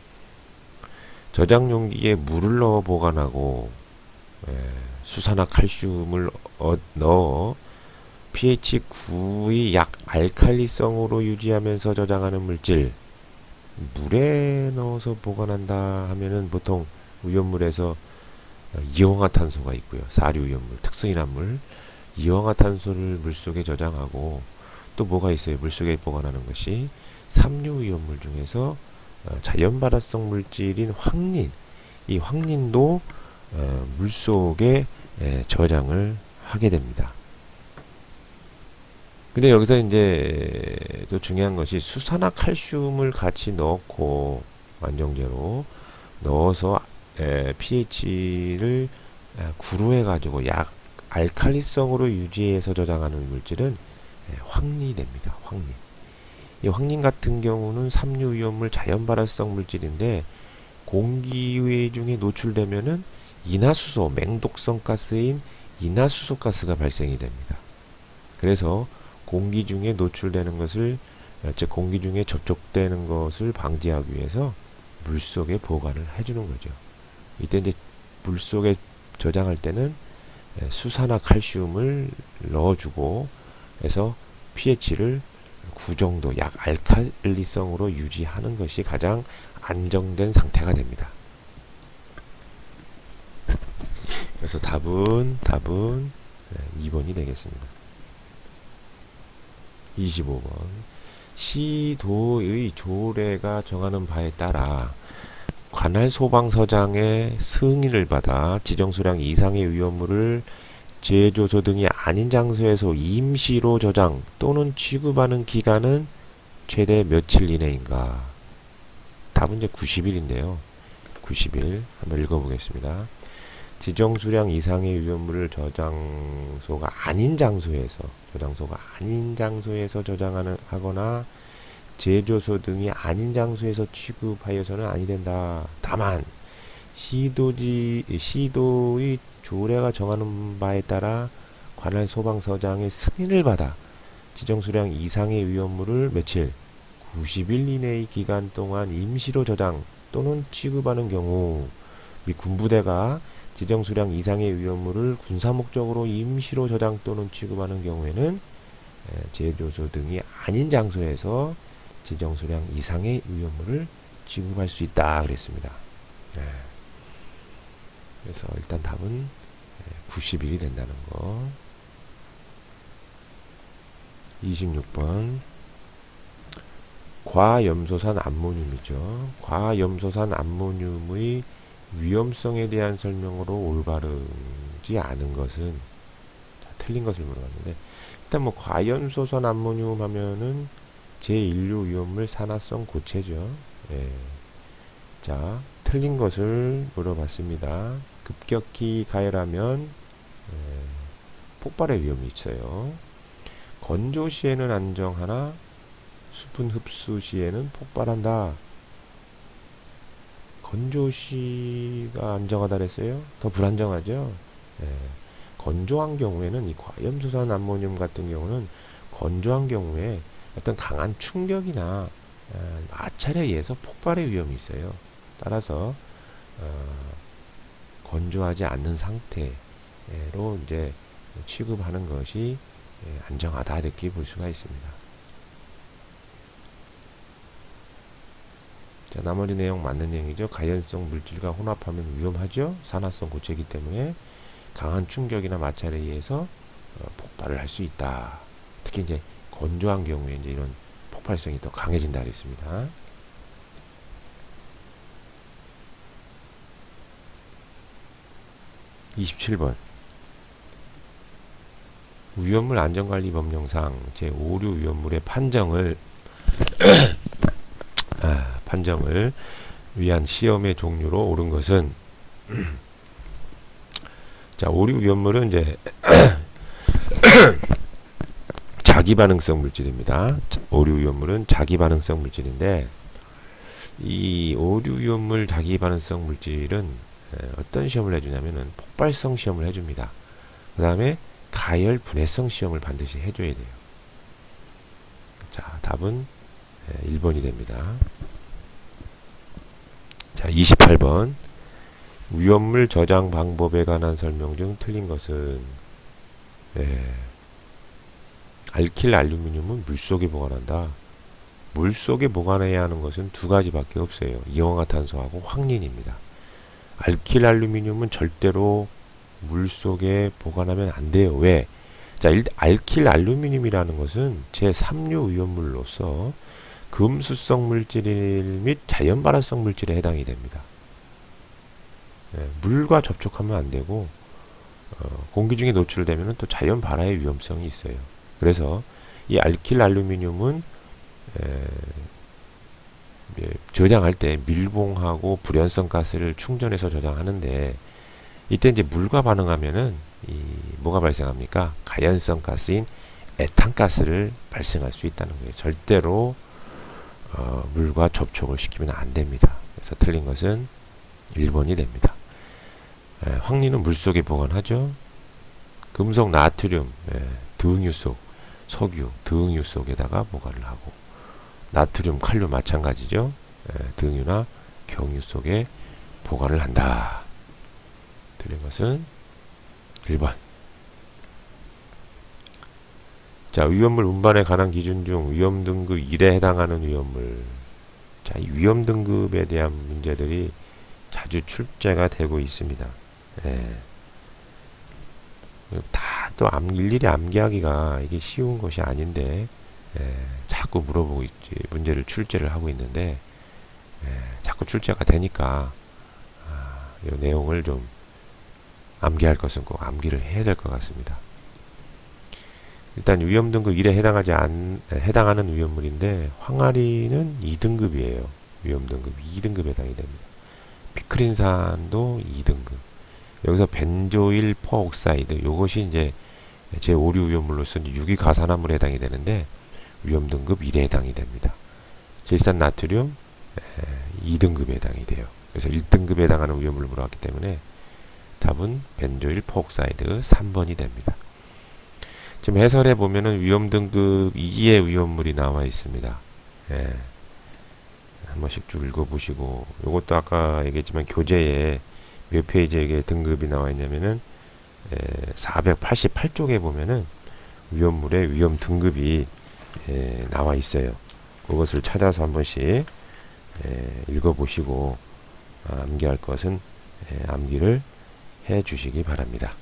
저장 용기에 물을 넣어 보관하고 에, 수산화 칼슘을 어, 넣어 피에이치 구의 약 알칼리성으로 유지하면서 저장하는 물질, 물에 넣어서 보관한다 하면은 보통 위험물에서 이용화탄소가 있고요. 사류 위험물, 특성이란 물, 이용화탄소를 물속에 저장하고 또 뭐가 있어요? 물속에 보관하는 것이 삼류 위험물 중에서 자연발화성 물질인 황린, 이 황린도 어, 물속에 에, 저장을 하게 됩니다. 근데 여기서 이제 또 중요한 것이 수산화 칼슘을 같이 넣고 완정제로 넣어서 에, 피에이치를 구로 해가지고 약 알칼리성으로 유지해서 저장하는 물질은 에, 황리됩니다. 황리. 이 황린 같은 경우는 삼류 위험물 자연발화성 물질인데 공기 중에 노출되면은 인화수소, 맹독성 가스인 인화수소 가스가 발생이 됩니다. 그래서 공기 중에 노출되는 것을, 즉 공기 중에 접촉되는 것을 방지하기 위해서 물속에 보관을 해주는 거죠. 이때 이제 물속에 저장할 때는 수산화 칼슘을 넣어주고 해서 피에이치를 구 정도, 약 알칼리성으로 유지하는 것이 가장 안정된 상태가 됩니다. 그래서 답은 답은 이 번이 되겠습니다. 이십오 번 시도의 조례가 정하는 바에 따라 관할 소방서장의 승인을 받아 지정수량 이상의 위험물을 제조소 등이 아닌 장소에서 임시로 저장 또는 취급하는 기간은 최대 며칠 이내인가? 답은 이제 구십 일인데요. 구십 일 한번 읽어보겠습니다. 지정수량 이상의 위험물을 저장소가 아닌 장소에서 저장소가 아닌 장소에서 저장하는 하거나 제조소 등이 아닌 장소에서 취급하여서는 아니 된다. 다만 시도지 시도의 조례가 정하는 바에 따라 관할 소방서장의 승인을 받아 지정수량 이상의 위험물을 며칠 구십 일 이내의 기간 동안 임시로 저장 또는 취급하는 경우 및 군부대가 지정수량 이상의 위험물을 군사목적으로 임시로 저장 또는 취급하는 경우에는 제조소 등이 아닌 장소에서 지정수량 이상의 위험물을 취급할 수 있다 그랬습니다. 네. 그래서 일단 답은 구십 일이 된다는 거. 이십육 번 과염소산 암모늄이죠. 과염소산 암모늄의 위험성에 대한 설명으로 올바르지 않은 것은, 자, 틀린 것을 물어봤는데, 일단 뭐 과염소산 암모늄 하면은 제인류 위험물 산화성 고체죠. 예. 자, 틀린 것을 물어봤습니다. 급격히 가열하면 예, 폭발의 위험이 있어요. 건조 시에는 안정하나 수분 흡수 시에는 폭발한다. 건조 시가 안정하다 그랬어요? 더 불안정하죠? 예. 건조한 경우에는 이 과염소산 암모늄 같은 경우는 건조한 경우에 어떤 강한 충격이나 어, 마찰에 의해서 폭발의 위험이 있어요. 따라서 어, 건조하지 않는 상태로 이제 취급하는 것이 예, 안정하다 이렇게 볼 수가 있습니다. 자, 나머지 내용 맞는 내용이죠. 가연성 물질과 혼합하면 위험하죠. 산화성 고체이기 때문에 강한 충격이나 마찰에 의해서 어, 폭발을 할 수 있다. 특히 이제 건조한 경우에 이제 이런 폭발성이 더 강해진다 그랬습니다. 이십칠 번 위험물 안전관리 법령상 제오 류 위험물의 판정을 아, 판정을 위한 시험의 종류로 옳은 것은 자, 오류 위험물은 이제 자기 반응성 물질입니다. 오류 위험물은 자기 반응성 물질인데 이 오류 위험물 자기 반응성 물질은 어떤 시험을 해주냐면은 폭발성 시험을 해줍니다. 그 다음에 가열 분해성 시험을 반드시 해줘야 돼요. 자, 답은 일 번이 됩니다. 자, 이십팔 번 위험물 저장 방법에 관한 설명 중 틀린 것은 예, 알킬 알루미늄은 물속에 보관한다. 물속에 보관해야 하는 것은 두 가지밖에 없어요. 이온화탄소하고 황린입니다. 알킬 알루미늄은 절대로 물속에 보관하면 안 돼요. 왜? 자, 일, 알킬 알루미늄이라는 것은 제삼 류 위험물로서 금수성 물질 및 자연 발화성 물질에 해당이 됩니다. 예, 물과 접촉하면 안 되고 어, 공기 중에 노출되면 또 자연 발화의 위험성이 있어요. 그래서 이 알킬 알루미늄은 에, 예, 저장할 때 밀봉하고 불연성 가스를 충전해서 저장하는데 이때 이제 물과 반응하면은 이 뭐가 발생합니까? 가연성 가스인 에탄가스를 발생할 수 있다는 거예요. 절대로 어, 물과 접촉을 시키면 안 됩니다. 그래서 틀린 것은 일 번이 됩니다. 예, 황리는 물속에 보관하죠. 금속, 나트륨, 예, 등유 속, 석유, 등유 속에다가 보관을 하고 나트륨, 칼륨 마찬가지죠. 예, 등유나 경유 속에 보관을 한다. 틀린 것은 일 번. 자, 위험물 운반에 관한 기준 중 위험 등급 일에 해당하는 위험물. 자, 이 위험 등급에 대한 문제들이 자주 출제가 되고 있습니다. 예. 다 또 일일이 암기하기가 이게 쉬운 것이 아닌데 예, 자꾸 물어보고 있지, 문제를 출제를 하고 있는데 예, 자꾸 출제가 되니까 아, 이 내용을 좀 암기할 것은 꼭 암기를 해야 될 것 같습니다. 일단 위험 등급 일에 해당하지 않, 해당하는 위험물인데 황아리는 이 등급이에요. 위험 등급 이 등급에 해당이 됩니다. 피크린산도 이 등급. 여기서 벤조일 퍼옥사이드 요것이 이제 제오 류 위험물로서 유기가산화물에 해당이 되는데 위험 등급 일에 해당이 됩니다. 질산나트륨 이 등급에 해당이 돼요. 그래서 일 등급에 해당하는 위험물을 물어봤기 때문에 답은 벤조일 퍼옥사이드 삼 번이 됩니다. 지금 해설에 보면은 위험 등급 이의 위험물이 나와 있습니다. 예. 한 번씩 쭉 읽어보시고, 요것도 아까 얘기했지만 교재에 몇 페이지에 이게 등급이 나와 있냐면은 에, 사백팔십팔 쪽에 보면은 위험물의 위험 등급이 에, 나와 있어요. 그것을 찾아서 한 번씩 에, 읽어보시고 아, 암기할 것은 에, 암기를 해 주시기 바랍니다.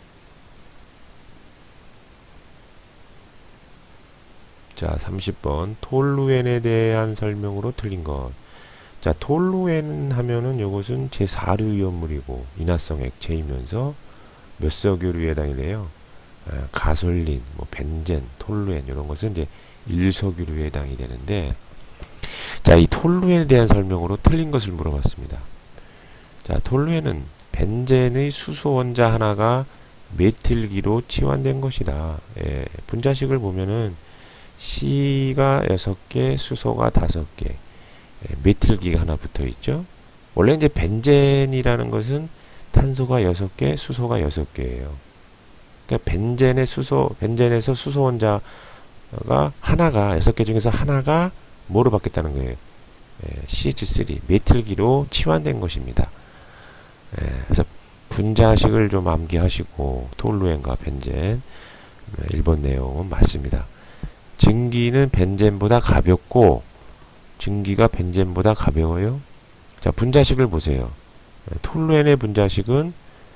자, 삼십 번 톨루엔에 대한 설명으로 틀린 것. 자, 톨루엔 하면은 요것은 제사 류 위험물이고 인화성 액체이면서 몇 석유류에 해당이 돼요? 아, 가솔린, 뭐 벤젠, 톨루엔 이런 것은 이제 일 석유류에 해당이 되는데, 자, 이 톨루엔에 대한 설명으로 틀린 것을 물어봤습니다. 자, 톨루엔은 벤젠의 수소 원자 하나가 메틸기로 치환된 것이다. 예, 분자식을 보면은 C가 여섯 개, 수소가 다섯 개, 예, 메틸기가 하나 붙어 있죠. 원래 이제 벤젠이라는 것은 탄소가 여섯 개, 수소가 여섯 개예요. 그러니까 벤젠의 수소, 벤젠에서 수소 원자가 하나가 여섯 개 중에서 하나가 뭐로 바뀌었다는 거예요? 예, 씨 에이치 쓰리, 메틸기로 치환된 것입니다. 예, 그래서 분자식을 좀 암기하시고 톨루엔과 벤젠 일 번 내용은 맞습니다. 증기는 벤젠보다 가볍고 증기가 벤젠보다 가벼워요. 자, 분자식을 보세요. 톨루엔의 분자식은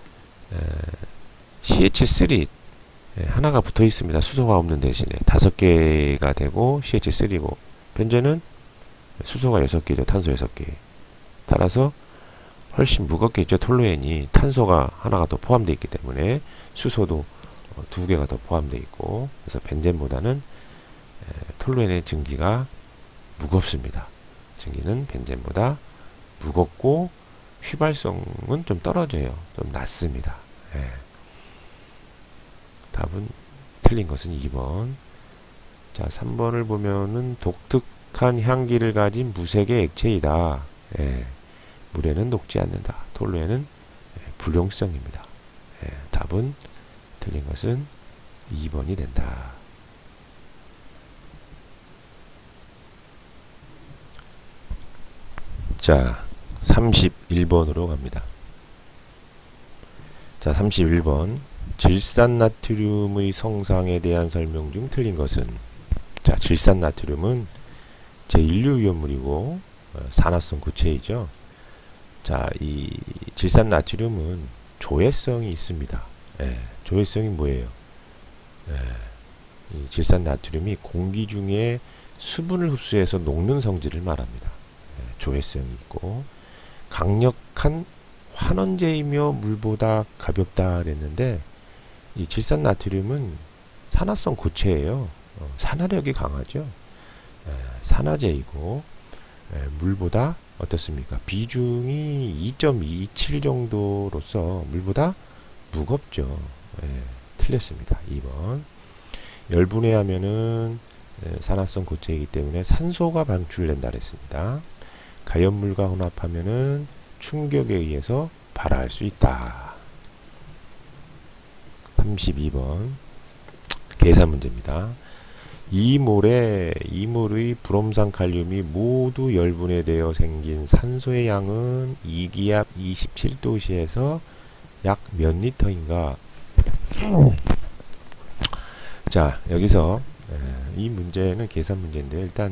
씨 에이치 쓰리 하나가 붙어 있습니다. 수소가 없는 대신에 다섯 개가 되고 씨 에이치 쓰리고, 벤젠은 수소가 여섯 개죠. 탄소 여섯 개. 따라서 훨씬 무겁게 있죠. 톨루엔이 탄소가 하나가 더 포함되어 있기 때문에 수소도 두 개가 더 포함되어 있고, 그래서 벤젠보다는 톨루엔의 증기가 무겁습니다. 증기는 벤젠보다 무겁고 휘발성은 좀 떨어져요. 좀 낮습니다. 예. 답은 틀린 것은 이 번. 자, 삼 번을 보면은 독특한 향기를 가진 무색의 액체이다. 예. 물에는 녹지 않는다. 톨루엔은 불용성입니다. 예. 답은 틀린 것은 이 번이 된다. 자, 삼십일 번으로 갑니다. 자, 삼십일 번 질산나트륨의 성상에 대한 설명 중 틀린 것은. 자, 질산나트륨은 제일 류 위험물이고 어, 산화성 고체이죠. 자, 이 질산나트륨은 조해성이 있습니다. 예, 조해성이 뭐예요? 예, 이 질산나트륨이 공기 중에 수분을 흡수해서 녹는 성질을 말합니다. 조해성이 있고 강력한 환원제이며 물보다 가볍다 그랬는데, 이 질산나트륨은 산화성 고체예요. 어, 산화력이 강하죠. 에, 산화제이고 에, 물보다 어떻습니까? 비중이 이 점 이칠 정도로서 물보다 무겁죠. 에, 틀렸습니다. 이 번. 열분해하면은 산화성 고체이기 때문에 산소가 방출된다 그랬습니다. 가연물과 혼합하면은 충격에 의해서 발화할 수 있다. 삼십이 번 계산 문제입니다. 이 몰에 이 몰의 브롬산 칼륨이 모두 열분해되어 생긴 산소의 양은 이기압 이십칠 도씨에서 약 몇 리터인가? 자, 여기서 이 문제는 계산 문제인데, 일단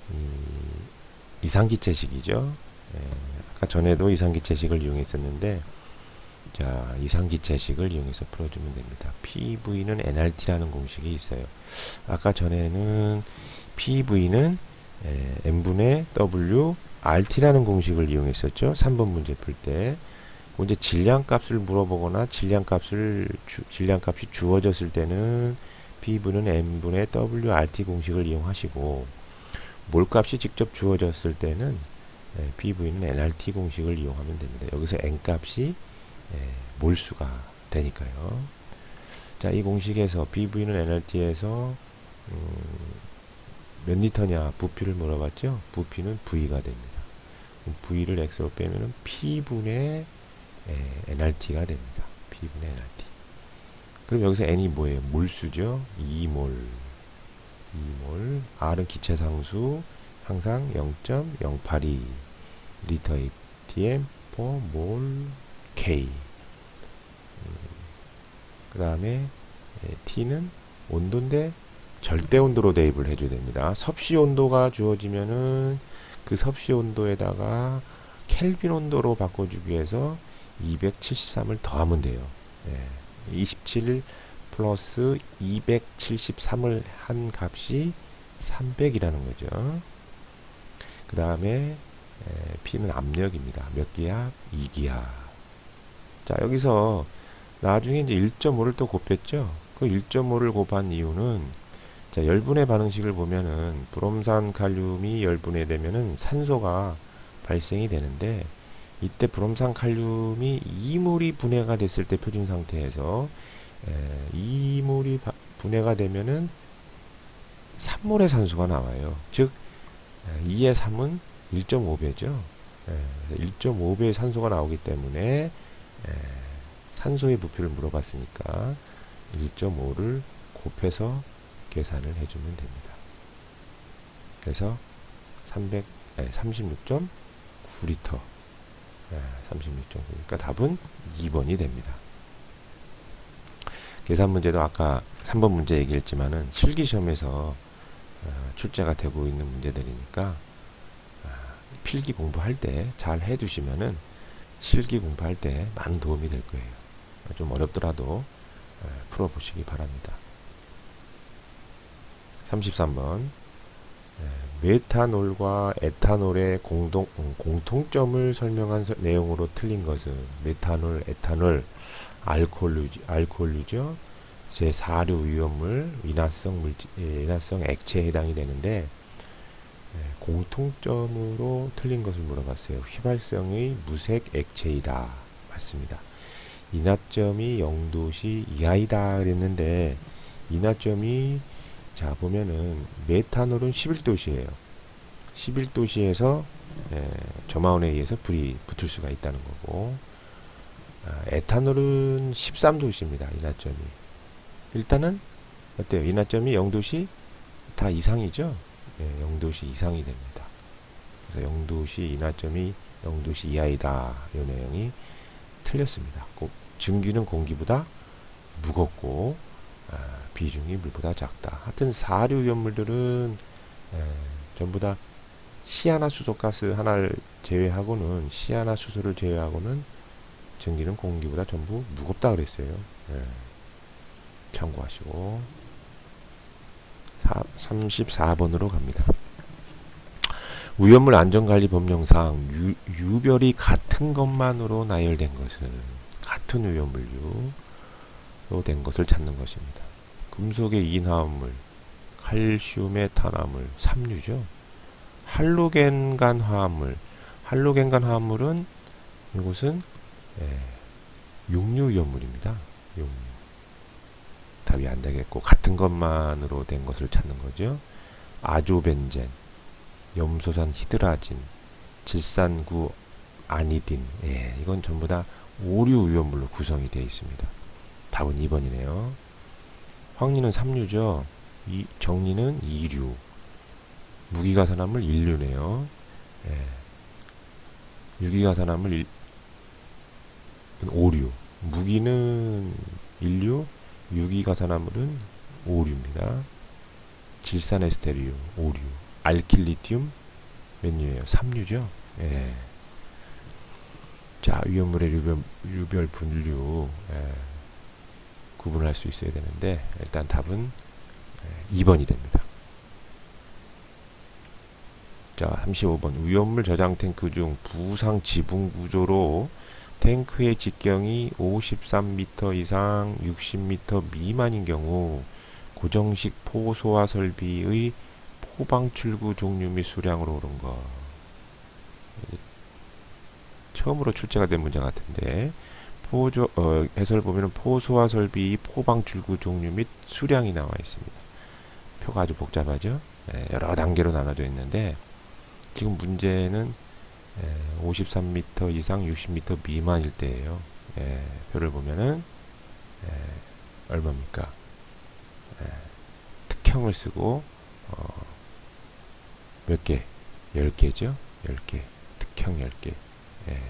이 이상기체식이죠. 아까 전에도 이상기체식을 이용했었는데, 자, 이상기체식을 이용해서 풀어주면 됩니다. 피브이는 엔알티라는 공식이 있어요. 아까 전에는 피브이는 n분의 W 알티라는 공식을 이용했었죠. 삼 번 문제 풀 때. 이제 질량값을 물어보거나 질량값을 주, 질량값이 주어졌을 때는 P분은 n분의 W 알티 공식을 이용하시고, 몰값이 직접 주어졌을 때는 P분은 엔알티 공식을 이용하면 됩니다. 여기서 n값이 몰수가 되니까요. 자, 이 공식에서 P분은 엔알티에서 음, 몇 리터냐 부피를 물어봤죠. 부피는 V가 됩니다. V를 X로 빼면은 P분의 엔알티가 됩니다. P분의 엔알티. 그럼 여기서 N이 뭐예요? 몰수죠. 이 몰. 이 몰. R은 기체상수 항상 영 점 영팔이 리터 에이티엠 per 몰 K. 음, 그 다음에 T는 온도인데 절대 온도로 대입을 해줘야 됩니다. 섭씨 온도가 주어지면은 그 섭씨 온도에다가 켈빈 온도로 바꿔주기 위해서 이백칠십삼을 더하면 돼요. 예, 이십칠 플러스 이백칠십삼을 한 값이 삼백이라는 거죠. 그 다음에 P는 압력입니다. 몇 기압? 이 기압. 자, 여기서 나중에 이제 일 점 오를 또 곱했죠. 그 일 점 오를 곱한 이유는, 자, 열분해 반응식을 보면은 브롬산 칼륨이 열분해 되면은 산소가 발생이 되는데, 이때 브롬산 칼륨이 이 몰이 분해가 됐을 때 표준 상태에서 에, 이 몰이 바, 분해가 되면은 삼 몰의 산소가 나와요. 즉 이의 삼은 일 점 오 배죠. 일 점 오 배의 산소가 나오기 때문에 에, 산소의 부피를 물어봤으니까 일 점 오를 곱해서 계산을 해주면 됩니다. 그래서 삼백, 삼십육 점 구 리터, 삼십육 점 구, 그러니까 답은 이 번이 됩니다. 계산 문제도 아까 삼 번 문제 얘기했지만은 실기시험에서 어, 출제가 되고 있는 문제들이니까 어, 필기 공부할 때 잘 해두시면은 실기 공부할 때 많은 도움이 될 거예요. 좀 어렵더라도 어, 풀어보시기 바랍니다. 삼십삼 번, 메탄올과 에탄올의 공동, 공통점을 설명한 서, 내용으로 틀린 것은 메탄올, 에탄올, 알코올류죠. 알코올류죠. 제사류 위험물, 인화성 물질, 인화성 액체에 해당이 되는데, 공통점으로 틀린 것을 물어봤어요. 휘발성의 무색 액체이다. 맞습니다. 인화점이 영 도씨 이하이다 그랬는데, 인화점이 자 보면은 메탄올은 십일 도씨예요. 십일 도씨에서 에, 점화원에 의해서 불이 붙을 수가 있다는 거고, 아, 에탄올은 십삼 도씨입니다. 인화점이. 일단은 어때요? 인화점이 영 도씨 다 이상이죠? 예, 영 도씨 이상이 됩니다. 그래서 영 도씨 인화점이 영 도씨 이하이다. 이 내용이 틀렸습니다. 꼭 증기는 공기보다 무겁고 아, 비중이 물보다 작다. 하여튼 사류 위험물들은 에, 전부 다 시아나수소가스 하나를 제외하고는 시아나수소를 제외하고는 증기는 공기보다 전부 무겁다 그랬어요. 예. 참고하시고 삼십사 번으로 갑니다. 위험물 안전관리 법령상 유, 유별이 같은 것만으로 나열된 것은 같은 위험물류로 된 것을 찾는 것입니다. 금속의 인화합물, 칼슘의 탄화물, 삼류죠. 할로겐간 화합물, 할로겐간 화합물은 이것은 예, 육류 위험물입니다. 육류. 답이 안 되겠고 같은 것만으로 된 것을 찾는 거죠. 아조벤젠, 염소산 히드라진, 질산구 아니딘, 예, 이건 전부 다 오류 위험물로 구성이 되어 있습니다. 답은 이 번이네요. 황리는 삼류죠. 이, 정리는 이류, 무기가산화물 일류네요. 예. 유기가산화물 일, 오류, 무기는 일류, 유기가산화물은 오류입니다. 질산에스테리움 오류, 알킬리튬 몇 류예요? 삼류죠. 예. 자, 위험물의 유별, 유별 분류 예. 구분할 수 있어야 되는데 일단 답은 이 번이 됩니다. 자, 삼십오 번 위험물 저장 탱크 중 부상 지붕 구조로 탱크의 직경이 오십삼 미터 이상 육십 미터 미만인 경우 고정식 포소화 설비의 포방 출구 종류 및 수량으로 오른 것. 처음으로 출제가 된 문제 같은데, 포조, 어, 해설 보면은 포소화 설비 포방 출구 종류 및 수량이 나와 있습니다. 표가 아주 복잡하죠. 예, 여러 단계로 나눠져 있는데, 지금 문제는 예, 오십삼 미터 이상 육십 미터 미만일 때예요. 예, 표를 보면은 예, 얼마입니까? 예, 특형을 쓰고 어, 몇 개? 열 개죠? 열 개. 특형 열 개. 예,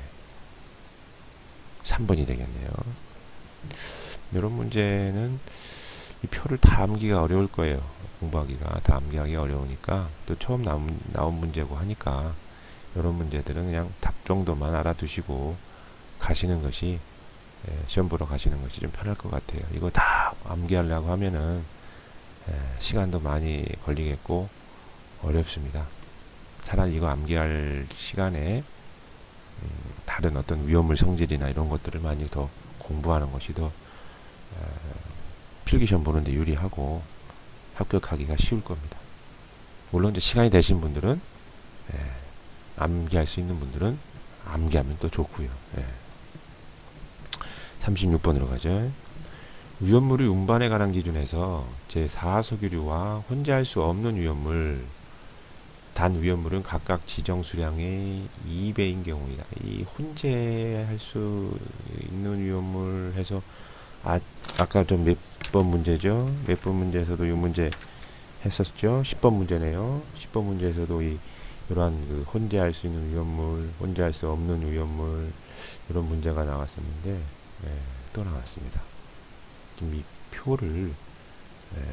삼 번이 되겠네요. 이런 문제는 이 표를 다 암기가 어려울 거예요. 공부하기가 다 암기하기 어려우니까, 또 처음 나온, 나온 문제고 하니까 이런 문제들은 그냥 답 정도만 알아두시고 가시는 것이, 예, 시험 보러 가시는 것이 좀 편할 것 같아요. 이거 다 암기하려고 하면은 예, 시간도 많이 걸리겠고 어렵습니다. 차라리 이거 암기할 시간에 음, 다른 어떤 위험물 성질이나 이런 것들을 많이 더 공부하는 것이 더 에, 필기시험 보는데 유리하고 합격하기가 쉬울 겁니다. 물론 이제 시간이 되신 분들은 예, 암기할 수 있는 분들은 암기하면 또 좋고요. 예. 삼십육 번으로 가죠. 위험물의 운반에 관한 기준에서 제사 석유류와 혼재할 수 없는 위험물, 단 위험물은 각각 지정 수량의 이 배인 경우이다. 이 혼재할 수 있는 위험물 해서 아, 아까 좀 몇 번 문제죠? 몇 번 문제에서도 이 문제 했었죠? 십 번 문제네요. 십 번 문제에서도 이 이러한 그 혼재할 수 있는 위험물, 혼재할 수 없는 위험물, 이런 문제가 나왔었는데 예, 또 나왔습니다. 지금 이 표를 에,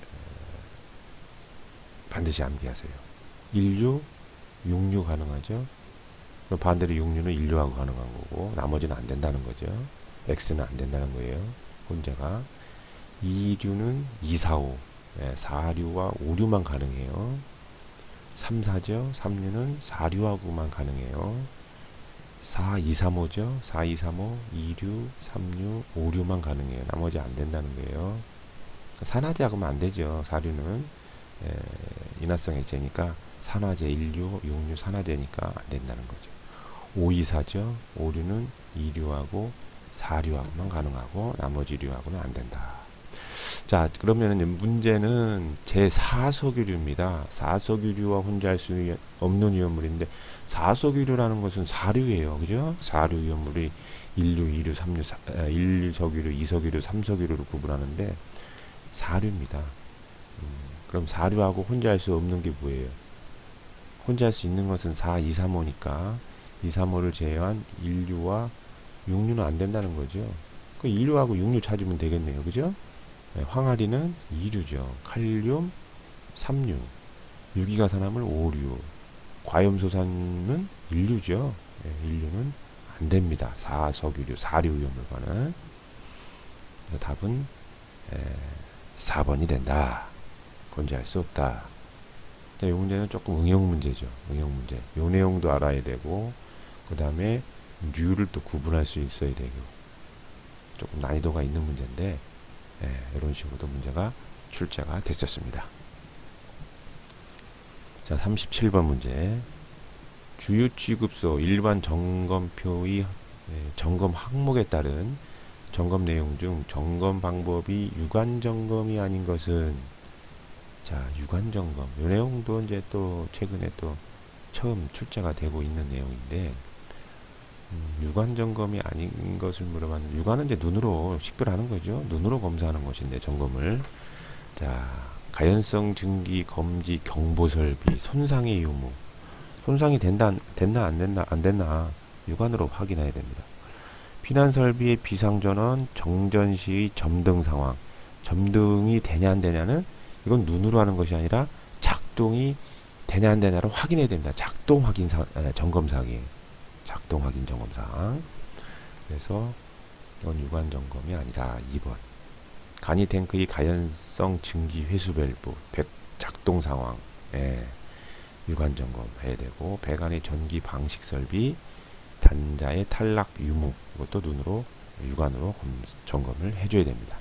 반드시 암기하세요. 일류, 육류 가능하죠? 그럼 반대로 육류는 일류하고 가능한 거고 나머지는 안 된다는 거죠. X는 안 된다는 거예요. 혼재가. 이류는 이, 사, 오, 예, 사류와 오류만 가능해요. 삼, 사죠. 삼류는 사류하고만 가능해요. 사, 이, 삼, 오죠. 사, 이, 삼, 오, 이류, 삼류, 오류만 가능해요. 나머지 안 된다는 거예요. 산화제하고는 안 되죠. 사류는 예, 인화성 액체니까 산화제, 일류, 육류, 산화제니까 안 된다는 거죠. 오, 이, 사죠. 오류는 이류하고 사류하고만 가능하고 나머지 류하고는 안 된다. 자, 그러면 문제는 제사 석유류입니다. 사 석유류와 혼재할 수 없는 위험물인데, 사 석유류라는 것은 사류예요. 그죠? 사류 위험물이 일류, 이류, 삼류, 사, 일 석유류, 이 석유류, 삼 석유류로 구분하는데 사류입니다. 음, 그럼 사류하고 혼재할 수 없는 게 뭐예요? 혼재할 수 있는 것은 사, 이, 삼, 오니까 이, 삼, 오를 제외한 일류와 육류는 안 된다는 거죠. 그 일류하고 육류 찾으면 되겠네요. 그죠? 네, 황화리는 이류죠. 칼륨, 삼류, 유기가산화물 오류, 과염소산은 일류죠. 네, 일류는 안 됩니다. 사 석유류, 사류 위험물과는. 그래서 답은 에, 사 번이 된다. 혼재할 수 없다. 자, 이 문제는 조금 응용 문제죠. 응용 문제. 요 내용도 알아야 되고, 그 다음에 류를 또 구분할 수 있어야 되고, 조금 난이도가 있는 문제인데, 예, 이런 식으로도 문제가 출제가 됐었습니다. 자, 삼십칠 번 문제. 주유취급소 일반 점검표의 예, 점검 항목에 따른 점검 내용 중 점검 방법이 유관 점검이 아닌 것은, 자, 유관 점검. 이 내용도 이제 또 최근에 또 처음 출제가 되고 있는 내용인데, 음, 유관 점검이 아닌 것을 물어봤는데, 유관은 이제 눈으로 식별하는 거죠. 눈으로 검사하는 것인데, 점검을. 자, 가연성 증기 검지 경보 설비 손상의 유무. 손상이 된다, 됐나 안 됐나 안 됐나 육안으로 확인해야 됩니다. 피난 설비의 비상 전원 정전 시의 점등 상황. 점등이 되냐 안 되냐는 이건 눈으로 하는 것이 아니라 작동이 되냐 안 되냐를 확인해야 됩니다. 작동 확인 사, 에, 점검 사항이에요. 작동 확인 점검 사항. 그래서 이건 유관 점검이 아니다. 이 번. 간이 탱크의 가연성 증기 회수 밸브 작동 상황. 예. 유관 점검해야 되고, 배관의 전기 방식 설비, 단자의 탈락 유무, 이것도 눈으로 육안으로 점검을 해줘야 됩니다.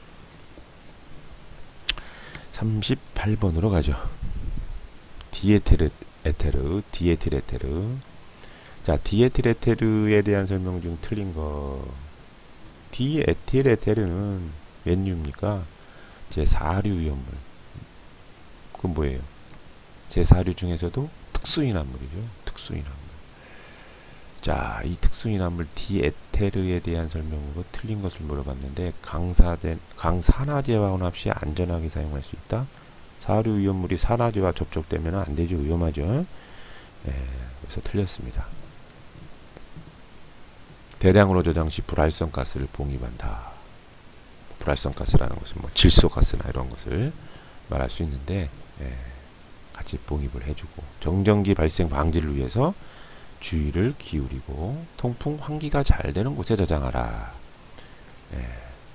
삼십팔 번으로 가죠. 디에틸 에테르, 디에틸 에테르. 자, 디에틸 에테르에 대한 설명 중 틀린 거. 디에틸 에테르는 몇 류입니까? 제사 류 위험물. 그건 뭐예요? 제사 류 중에서도 특수인화물이죠. 특수인화물. 자, 이 특수인화물 디에테르에 대한 설명으로 틀린 것을 물어봤는데, 강사제, 강산화제와 혼합 시 안전하게 사용할 수 있다. 사류 위험물이 산화제와 접촉되면 안 되죠. 위험하죠. 예, 그래서 틀렸습니다. 대량으로 저장 시 불활성 가스를 봉입한다. 불활성 가스라는 것은 뭐 질소 가스나 이런 것을 말할 수 있는데, 예, 같이 봉입을 해주고, 정전기 발생 방지를 위해서 주의를 기울이고 통풍 환기가 잘 되는 곳에 저장하라. 예.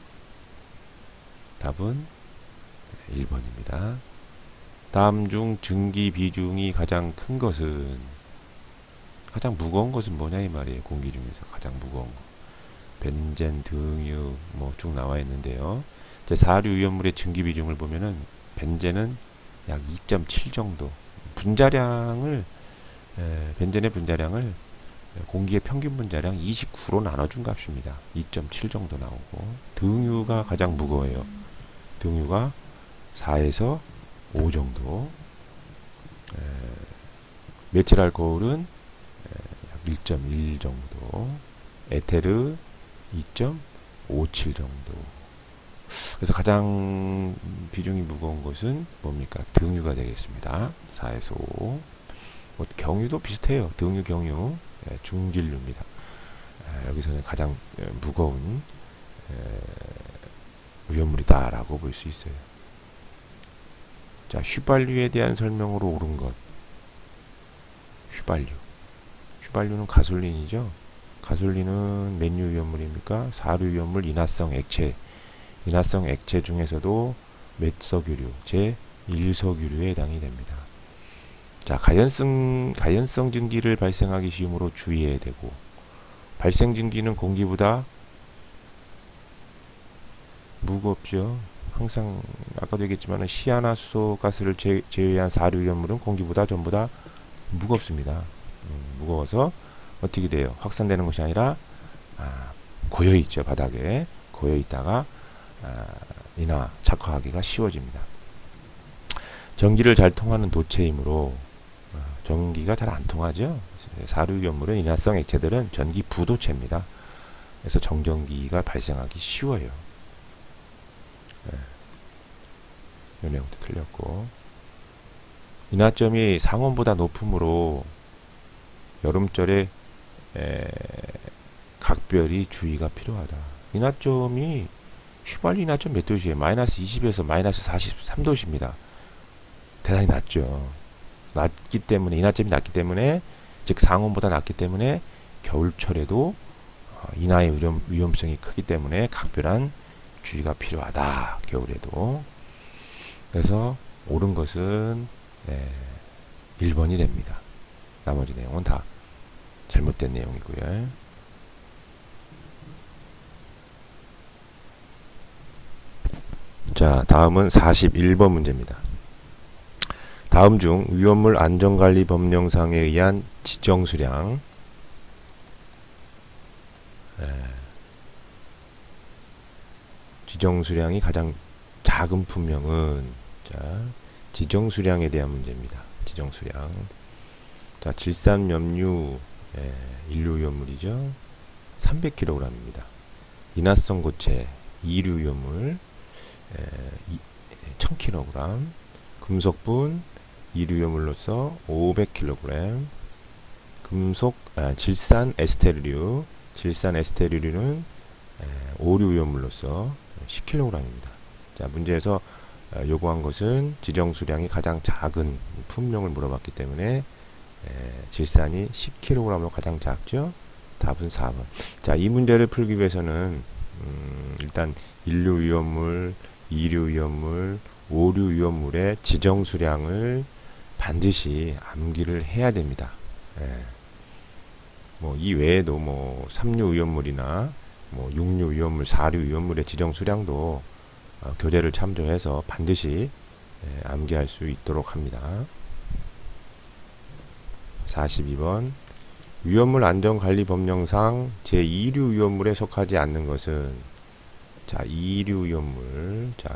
답은 일 번입니다. 다음 중 증기 비중이 가장 큰 것은, 가장 무거운 것은 뭐냐 이 말이에요. 공기 중에서 가장 무거운 거. 벤젠, 등유 뭐 쭉 나와 있는데요. 제사 류 위험물의 증기 비중을 보면은 벤젠은 약 이 점 칠 정도. 분자량을 에, 벤젠의 분자량을 공기의 평균 분자량 이십구로 나눠준 값입니다. 이 점 칠 정도 나오고, 등유가 가장 무거워요. 등유가 사에서 오 정도. 에, 메틸 알코올은 약 일 점 일 정도. 에테르 이 점 오칠 정도. 그래서 가장 비중이 무거운 것은 뭡니까? 등유가 되겠습니다. 사에서 오. 뭐 경유도 비슷해요. 등유, 경유, 예, 중진류입니다. 예, 여기서는 가장 예, 무거운 예, 위험물이다라고 볼 수 있어요. 자, 휘발유에 대한 설명으로 옳은 것. 휘발유. 휘발유는 가솔린이죠. 가솔린은 몇 류 위험물입니까? 사 류 위험물, 인화성 액체. 인화성 액체 중에서도 몇 석유류? 제일 석유류에 해당이 됩니다. 자, 가연성, 가연성 증기를 발생하기 쉬우므로 주의해야 되고, 발생 증기는 공기보다 무겁죠. 항상 아까도 얘기했지만 시아나수소 가스를 제, 제외한 사 류 위험물은 공기보다 전부 다 무겁습니다. 음, 무거워서 어떻게 돼요? 확산되는 것이 아니라 아, 고여 있죠. 바닥에 고여 있다가 아, 인화 착화하기가 쉬워집니다. 전기를 잘 통하는 도체이므로 전기가 잘 안 통하죠. 사 류 위험물은 인화성 액체들은 전기 부도체입니다. 그래서 정전기가 발생하기 쉬워요. 네. 이 내용도 틀렸고, 인화점이 상온보다 높으므로 여름철에 에, 각별히 주의가 필요하다. 인화점이 휘발유 인화점 몇 도시에요? 마이너스 이십에서 마이너스 사십삼 도씨입니다. 대단히 낮죠. 낮기 때문에, 인화점이 낮기 때문에, 즉 상온보다 낮기 때문에 겨울철에도 어, 인화의 위험, 위험성이 크기 때문에 각별한 주의가 필요하다. 겨울에도. 그래서 옳은 것은 네, 일 번이 됩니다. 나머지 내용은 다 잘못된 내용이고요. 자, 다음은 사십일 번 문제입니다. 다음 중 위험물 안전관리 법령상에 의한 지정수량, 에, 지정수량이 가장 작은 품명은, 자, 지정수량에 대한 문제입니다. 지정수량. 자, 질산염류 에, 일 류 위험물이죠. 삼백 킬로그램입니다. 인화성 고체 이 류 위험물 에, 천 킬로그램. 금속분 이 류 위험물로서 오백 킬로그램. 금속 아, 질산 에스테르류 질산 에스테르류는 에, 오 류 위험물로서 십 킬로그램입니다. 자, 문제에서 어, 요구한 것은 지정수량이 가장 작은 품명을 물어봤기 때문에 에, 질산이 십 킬로그램으로 가장 작죠. 답은 사 번. 자, 이 문제를 풀기 위해서는 음, 일단 일 류 위험물, 이 류 위험물, 오 류 위험물의 지정수량을 반드시 암기를 해야 됩니다. 예. 뭐 이 외에도 뭐 삼류 위험물이나 뭐 육류 위험물, 사류 위험물의 지정 수량도 어, 교재를 참조해서 반드시 예, 암기할 수 있도록 합니다. 사십이 번 위험물 안전관리 법령상 제이 류 위험물에 속하지 않는 것은 자 이 류 위험물 자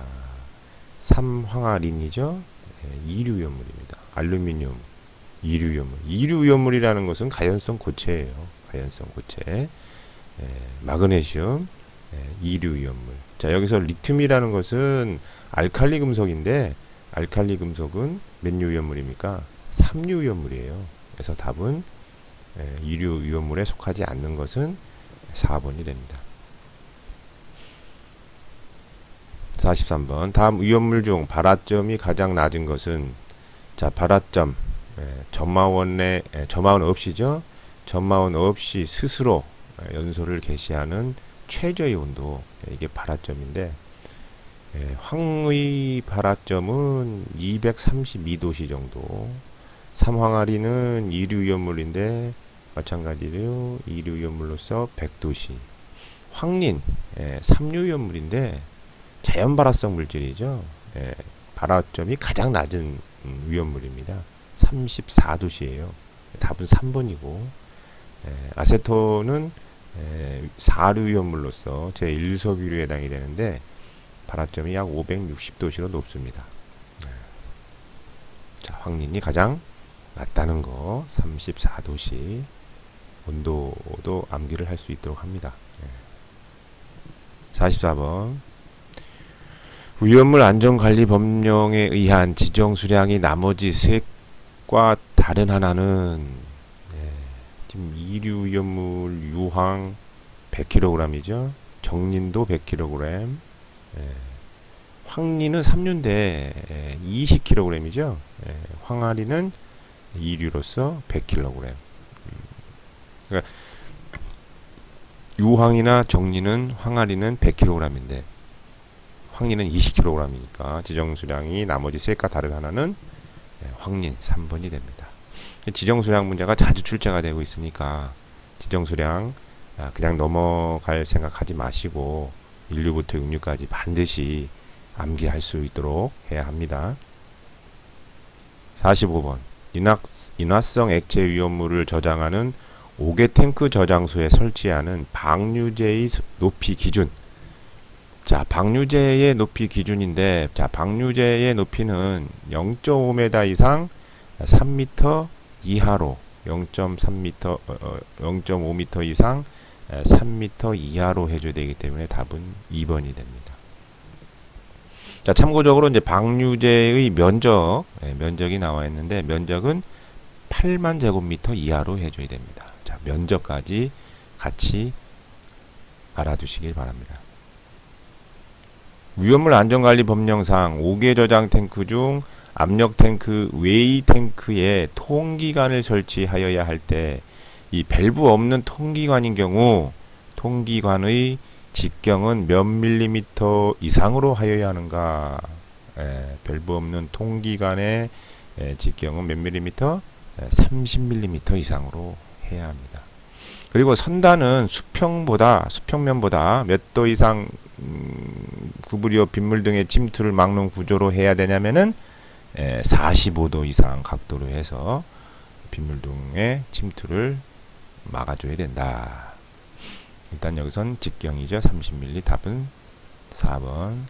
삼황아린이죠. 예, 이 류 위험물입니다. 알루미늄 이 류 위험물 이 류 위험물이라는 것은 가연성 고체예요. 가연성 고체 예, 마그네슘 예, 이 류 위험물 자 여기서 리튬이라는 것은 알칼리 금속인데 알칼리 금속은 몇 류 위험물입니까? 삼 류 위험물이에요. 그래서 답은 예, 이 류 위험물에 속하지 않는 것은 사 번이 됩니다. 사십삼 번 다음 위험물 중 발화점이 가장 낮은 것은 자 발화점 예, 점화원의 예, 점화원 없이죠. 점화원 없이 스스로 예, 연소를 개시하는 최저의 온도 예, 이게 발화점인데 예, 황의 발화점은 이백삼십이 도씨 정도 삼황아리는 이 류 위험물인데 마찬가지로 이 류 위험물로서 백 도씨 황린 예, 삼 류 위험물인데 자연발화성 물질이죠. 예, 발화점이 가장 낮은 음, 위험물입니다. 삼십사 도씨예요. 답은 삼 번이고 예, 아세톤은 예, 사 류 위험물로서 제일 소비류에 해당이 되는데 발화점이 약 오백육십 도씨로 높습니다. 예. 자, 황린이 가장 낮다는 거 삼십사 도씨 온도도 암기를 할 수 있도록 합니다. 예. 사십사 번 위험물 안전관리 법령에 의한 지정 수량이 나머지 셋과 다른 하나는 예, 지금 이 류 위험물 유황 백 킬로그램이죠. 정린도 백 킬로그램 예, 황리는 삼 류인데 예, 이십 킬로그램이죠. 예, 황아리는 이 류로서 백 킬로그램 음, 그러니까 유황이나 정리는 황아리는 백 킬로그램인데 황리는 이십 킬로그램이니까 지정수량이 나머지 셋과 다른 하나는 황린 삼 번이 됩니다. 지정수량 문제가 자주 출제가 되고 있으니까 지정수량 그냥 넘어갈 생각하지 마시고 일 류부터 육 류까지 반드시 암기할 수 있도록 해야 합니다. 사십오 번 인화, 인화성 액체 위험물을 저장하는 오 개 탱크 저장소에 설치하는 방류제의 높이 기준 자 방류제의 높이 기준인데 자 방류제의 높이는 영 점 오 미터 이상 삼 미터 이하로 영 점 삼 미터 어, 영 점 오 미터 이상 삼 미터 이하로 해줘야 되기 때문에 답은 이 번이 됩니다. 자 참고적으로 이제 방류제의 면적 예, 면적이 나와 있는데 면적은 팔만 제곱미터 이하로 해줘야 됩니다. 자 면적까지 같이 알아두시길 바랍니다. 위험물 안전관리 법령상 오 개 저장 탱크 중 압력 탱크 외의 탱크에 통기관을 설치하여야 할 때 이 밸브 없는 통기관인 경우 통기관의 직경은 몇 밀리미터 이상으로 하여야 하는가? 에, 밸브 없는 통기관의 에, 직경은 몇 밀리미터? 에, 삼십 밀리미터 이상으로 해야 합니다. 그리고 선단은 수평보다 수평면보다 몇 도 이상 음, 구부리어 빗물 등의 침투를 막는 구조로 해야 되냐면은 에, 사십오 도 이상 각도로 해서 빗물 등의 침투를 막아줘야 된다. 일단 여기선 직경이죠. 삼십 밀리미터 답은 사 번.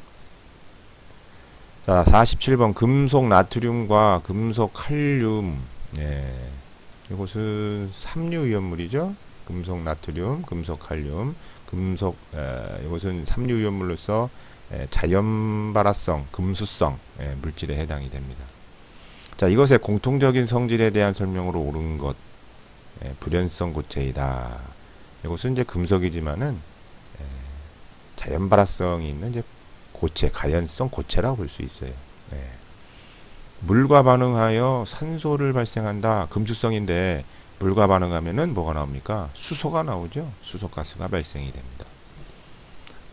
자, 사십칠 번 금속 나트륨과 금속 칼륨 예, 이것은 삼 류 위험물이죠. 금속 나트륨, 금속 칼륨, 금속 에, 이것은 삼 류 위험물로서 에, 자연발화성, 금수성 에, 물질에 해당이 됩니다. 자, 이것의 공통적인 성질에 대한 설명으로 옳은 것 에, 불연성 고체이다. 이것은 이제 금속이지만은 에, 자연발화성이 있는 이제 고체, 가연성 고체라고 볼 수 있어요. 에. 물과 반응하여 산소를 발생한다. 금수성인데 물과 반응하면은 뭐가 나옵니까? 수소가 나오죠. 수소가스가 발생이 됩니다.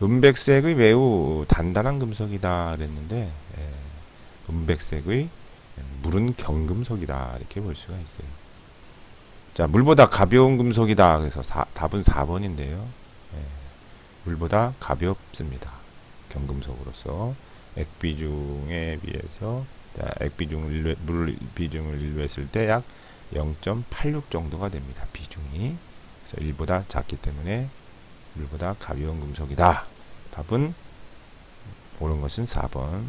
은백색의 매우 단단한 금속이다 그랬는데 예, 은백색의 물은 경금속이다 이렇게 볼 수가 있어요. 자, 물보다 가벼운 금속이다. 그래서 사, 답은 사 번인데요. 예, 물보다 가볍습니다. 경금속으로서 액비중에 비해서 자, 액비중을 일로, 물 비중을 일로 했을 때 약 영 점 팔육 정도가 됩니다. 비중이. 그래서 일보다 작기 때문에 물보다 가벼운 금속이다. 답은 옳은 것은 사 번.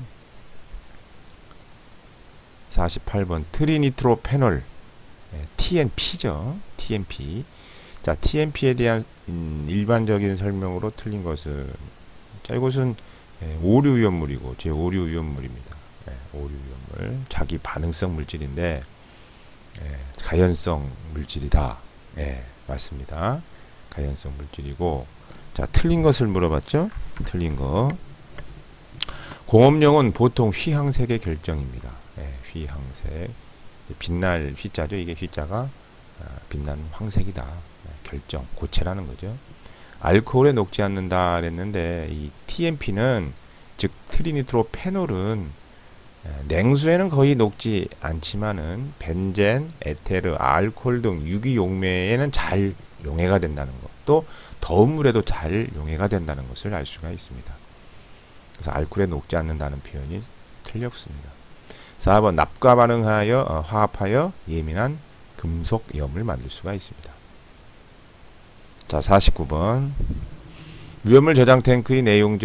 사십팔 번 트리니트로 페놀 티엔피죠. 티엔피. 자, 티엔피에 대한 음, 일반적인 설명으로 틀린 것은 자, 이것은 예, 오류 위험물이고 제 오류 위험물입니다. 예, 오류 위험물. 자기 반응성 물질인데 예, 가연성 물질이다. 예, 맞습니다. 가연성 물질이고 자, 틀린 것을 물어봤죠. 틀린 거. 공업용은 보통 휘황색의 결정입니다. 예, 휘황색. 빛날 휘자죠. 이게 휘자가 아, 빛나는 황색이다. 예, 결정, 고체라는 거죠. 알코올에 녹지 않는다 그랬는데 이 티엔피는 즉 트리니트로 페놀은 냉수에는 거의 녹지 않지만은 벤젠, 에테르, 알코올 등 유기용매에는 잘 용해가 된다는 것, 또 더운 물에도 잘 용해가 된다는 것을 알 수가 있습니다. 그래서 알코올에 녹지 않는다는 표현이 틀렸습니다. 사 번 납과 반응하여 어, 화합하여 예민한 금속염을 만들 수가 있습니다. 자, 사십구 번 위험물 저장 탱크의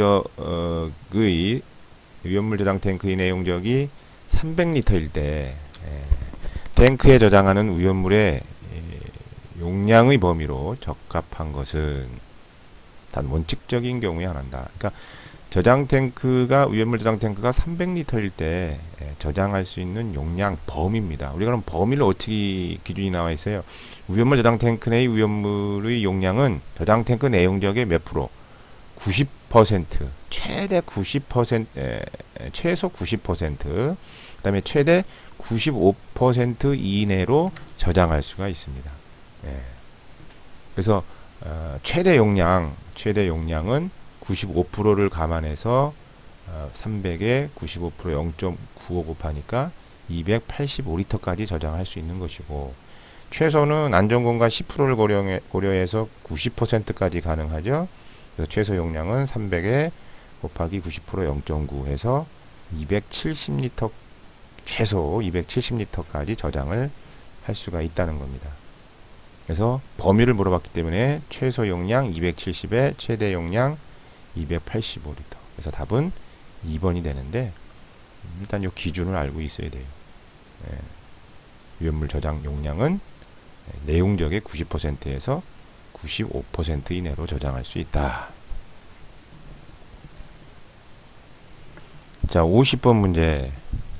내용적의 위험물 저장 탱크의 내용적이 삼백 리터일 때 에, 탱크에 저장하는 위험물의 에, 용량의 범위로 적합한 것은 단 원칙적인 경우에 한한다. 그러니까 저장 탱크가 위험물 저장 탱크가 삼백 리터일 때 에, 저장할 수 있는 용량 범위입니다. 우리가 그럼 범위를 어떻게 기준이 나와 있어요? 위험물 저장 탱크 내의 위험물의 용량은 저장 탱크 내용적의 몇 프로? 구십 퍼센트, 최대 구십 퍼센트, 에, 최소 구십 퍼센트, 그 다음에 최대 구십오 퍼센트 이내로 저장할 수가 있습니다. 예. 그래서 어, 최대 용량, 최대 용량은 구십오 퍼센트를 감안해서 어, 삼백에 구십오 퍼센트 영 점 구오 곱하니까 이백팔십오 리터까지 저장할 수 있는 것이고 최소는 안전공간 십 퍼센트를 고려해, 고려해서 구십 퍼센트까지 가능하죠. 그래서 최소 용량은 삼백에 곱하기 구십 퍼센트 영 점 구 해서 이백칠십 리터, 최소 이백칠십 리터까지 저장을 할 수가 있다는 겁니다. 그래서 범위를 물어봤기 때문에 최소 용량 이백칠십에 최대 용량 이백팔십오 리터. 그래서 답은 이 번이 되는데 일단 이 기준을 알고 있어야 돼요. 예. 위험물 저장 용량은 내용적의 구십 퍼센트에서 구십오 퍼센트 이내로 저장할 수 있다. 자, 오십 번 문제.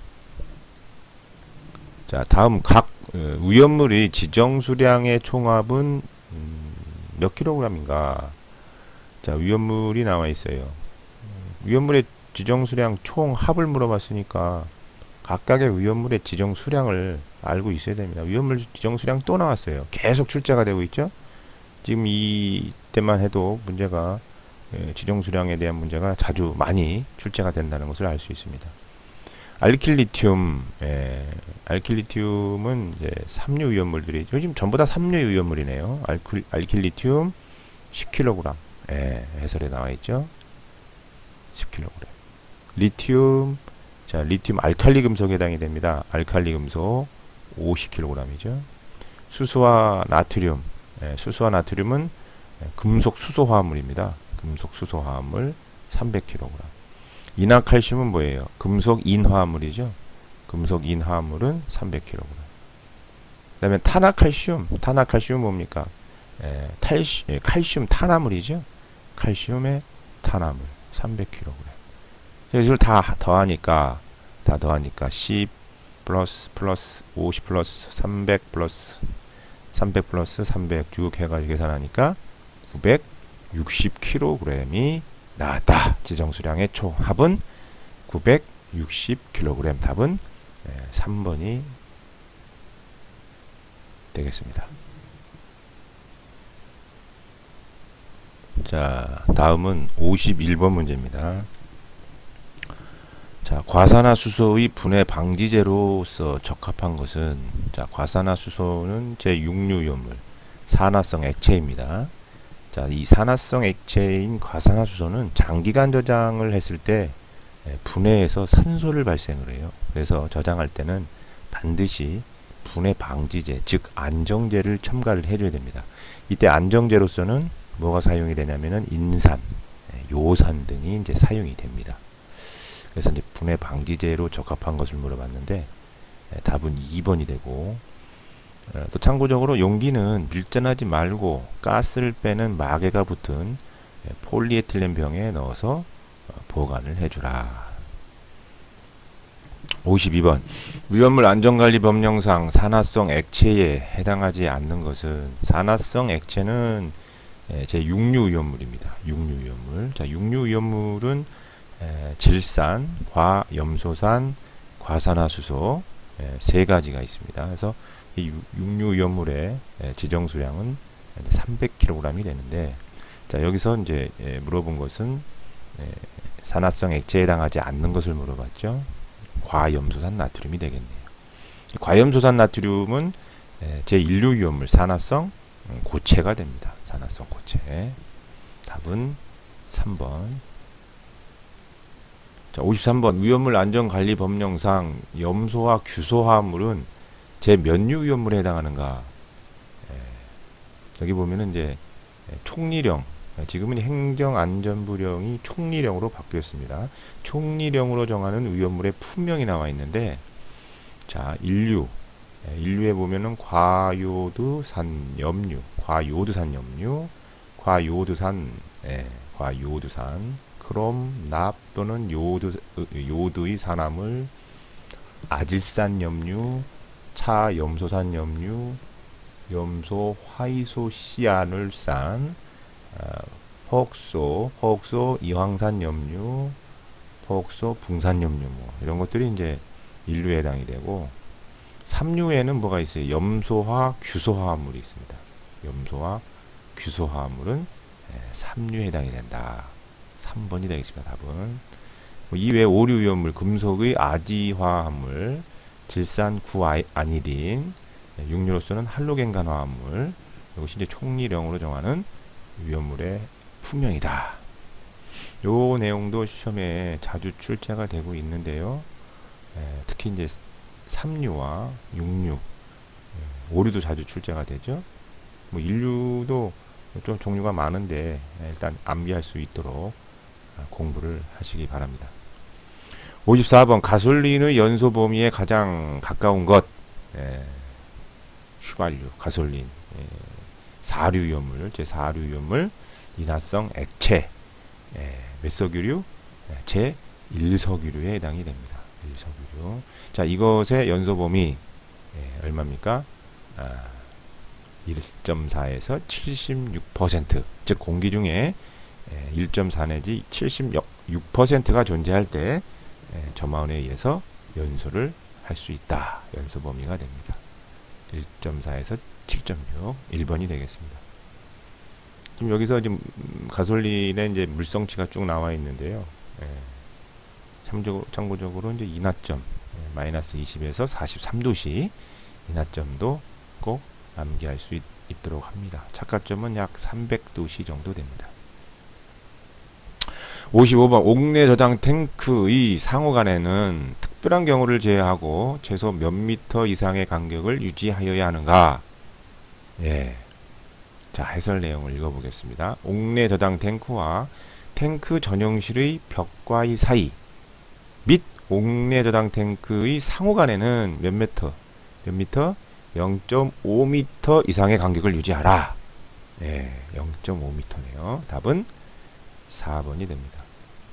자, 다음 각 어, 위험물의 지정 수량의 총합은 음, 몇 킬로그램인가? 자, 위험물이 나와 있어요. 위험물의 지정 수량 총합을 물어봤으니까 각각의 위험물의 지정 수량을 알고 있어야 됩니다. 위험물 지정 수량 또 나왔어요. 계속 출제가 되고 있죠. 지금 이때만 해도 문제가 예, 지정 수량에 대한 문제가 자주 많이 출제가 된다는 것을 알 수 있습니다. 알킬리튬, 예, 알킬리튬은 이제 삼류 위험물들이 요즘 전부 다 삼류 위험물이네요. 알킬, 알킬리튬 십 킬로그램 예, 해설에 나와 있죠. 십 킬로그램. 리튬, 자, 리튬 알칼리 금속에 해당이 됩니다. 알칼리 금속 오십 킬로그램이죠. 수소와 나트륨, 예, 수소와 나트륨은 금속 수소 화합물입니다. 금속 수소 화합물 삼백 킬로그램. 인화칼슘은 뭐예요? 금속 인화합물이죠. 금속 인화합물은 삼백 킬로그램. 그 다음에 탄화칼슘, 탄화칼슘은 뭡니까? 에, 탈시, 에, 칼슘 탄화물이죠. 칼슘의 탄화물 삼백 킬로그램. 이걸 다 더하니까 다 더하니까 십 플러스 플러스 오십 플러스 삼백 플러스 삼백 플러스 삼백 쭉 해가지고 계산하니까 구백육십 킬로그램이 나왔다. 지정수량의 총합은 구백육십 킬로그램. 답은 삼 번이 되겠습니다. 자, 다음은 오십일 번 문제입니다. 자, 과산화수소의 분해 방지제로서 적합한 것은, 자, 과산화수소는 제육류위험물, 산화성 액체입니다. 자, 이 산화성 액체인 과산화수소는 장기간 저장을 했을 때 분해해서 산소를 발생을 해요. 그래서 저장할 때는 반드시 분해 방지제, 즉 안정제를 첨가를 해줘야 됩니다. 이때 안정제로서는 뭐가 사용이 되냐면은 인산, 요산 등이 이제 사용이 됩니다. 그래서 이제 분해 방지제로 적합한 것을 물어봤는데 답은 이 번이 되고, 또 참고적으로 용기는 밀전하지 말고 가스를 빼는 마개가 붙은 폴리에틸렌 병에 넣어서 보관을 해주라. 오십이 번 위험물 안전관리 법령상 산화성 액체에 해당하지 않는 것은, 산화성 액체는 제육류 위험물입니다. 육류 위험물. 자, 육류 위험물은 에, 질산, 과염소산, 과산화수소 에, 세 가지가 있습니다. 그래서 이 육류 위험물의 에, 지정 수량은 삼백 킬로그램이 되는데, 자, 여기서 이제 에, 물어본 것은 에, 산화성 액체에 해당하지 않는 것을 물어봤죠. 과염소산 나트륨이 되겠네요. 과염소산 나트륨은 에, 제일 류 위험물 산화성 음, 고체가 됩니다. 산화성 고체. 답은 삼 번. 자, 오십삼 번 위험물 안전관리 법령상 염소와 규소화합물은 제 몇 류 위험물에 해당하는가? 에, 여기 보면은 이제 총리령, 지금은 행정안전부령이 총리령으로 바뀌었습니다. 총리령으로 정하는 위험물의 품명이 나와 있는데, 자, 일 류, 일 류에 보면은 과요드산 염류, 과요드산 염류, 과요드산, 예, 과요드산, 크롬, 납 또는 요드, 요드의 산화물, 아질산 염류, 차 염소산 염류, 염소 화이소시아눌산, 어, 포옥소, 포옥소 이황산 염류, 포옥소 붕산 염류, 뭐 이런 것들이 이제 일 류에 해당이 되고, 삼 류에는 뭐가 있어요? 염소화, 규소화합물이 있습니다. 염소화, 규소화합물은 삼 류에 해당이 된다. 삼 번이 되겠습니다. 답은. 이외에 오 류 위험물, 금속의 아지화합물, 질산 구아니딘, 육 류로서는 할로겐간 화합물, 이것이 이제 총리령으로 정하는 위험물의 품명이다. 요 내용도 시험에 자주 출제가 되고 있는데요. 에, 특히 이제 삼 류와 육 류, 오 류도 자주 출제가 되죠. 뭐 일 류도 좀 종류가 많은데 일단 암기할 수 있도록 공부를 하시기 바랍니다. 오십사 번 가솔린의 연소 범위에 가장 가까운 것, 에, 휘발유, 가솔린, 에, 사 류 위험물, 제사 류 위험물, 인화성 액체, 에, 몇 석유류? 제일 석유류에 해당이 됩니다. 일 석유류. 자, 이것의 연소 범위 에, 얼마입니까? 아, 일 점 사에서 칠십육 퍼센트, 즉 공기 중에 일 점 사 내지 칠십육 퍼센트가 존재할 때 점화원에 의해서 연소를 할 수 있다. 연소 범위가 됩니다. 일 점 사에서 칠 점 육, 일 번이 되겠습니다. 지금 여기서 지금 가솔린의 이제 물성치가 쭉 나와 있는데요. 예, 참조, 참고적으로 이제 인하점 예, 마이너스 이십에서 사십삼 도씨 인하점도 꼭 암기할 수 있, 있도록 합니다. 착가점은 약 삼백 도씨 정도 됩니다. 오십오 번 옥내 저장 탱크의 상호간에는 특별한 경우를 제외하고 최소 몇 미터 이상의 간격을 유지하여야 하는가? 예. 자, 해설 내용을 읽어보겠습니다. 옥내 저장 탱크와 탱크 전용실의 벽과의 사이 및 옥내 저장 탱크의 상호간에는 몇 미터? 몇 미터? 영 점 오 미터 이상의 간격을 유지하라. 예, 영 점 오 미터네요. 답은 사 번이 됩니다.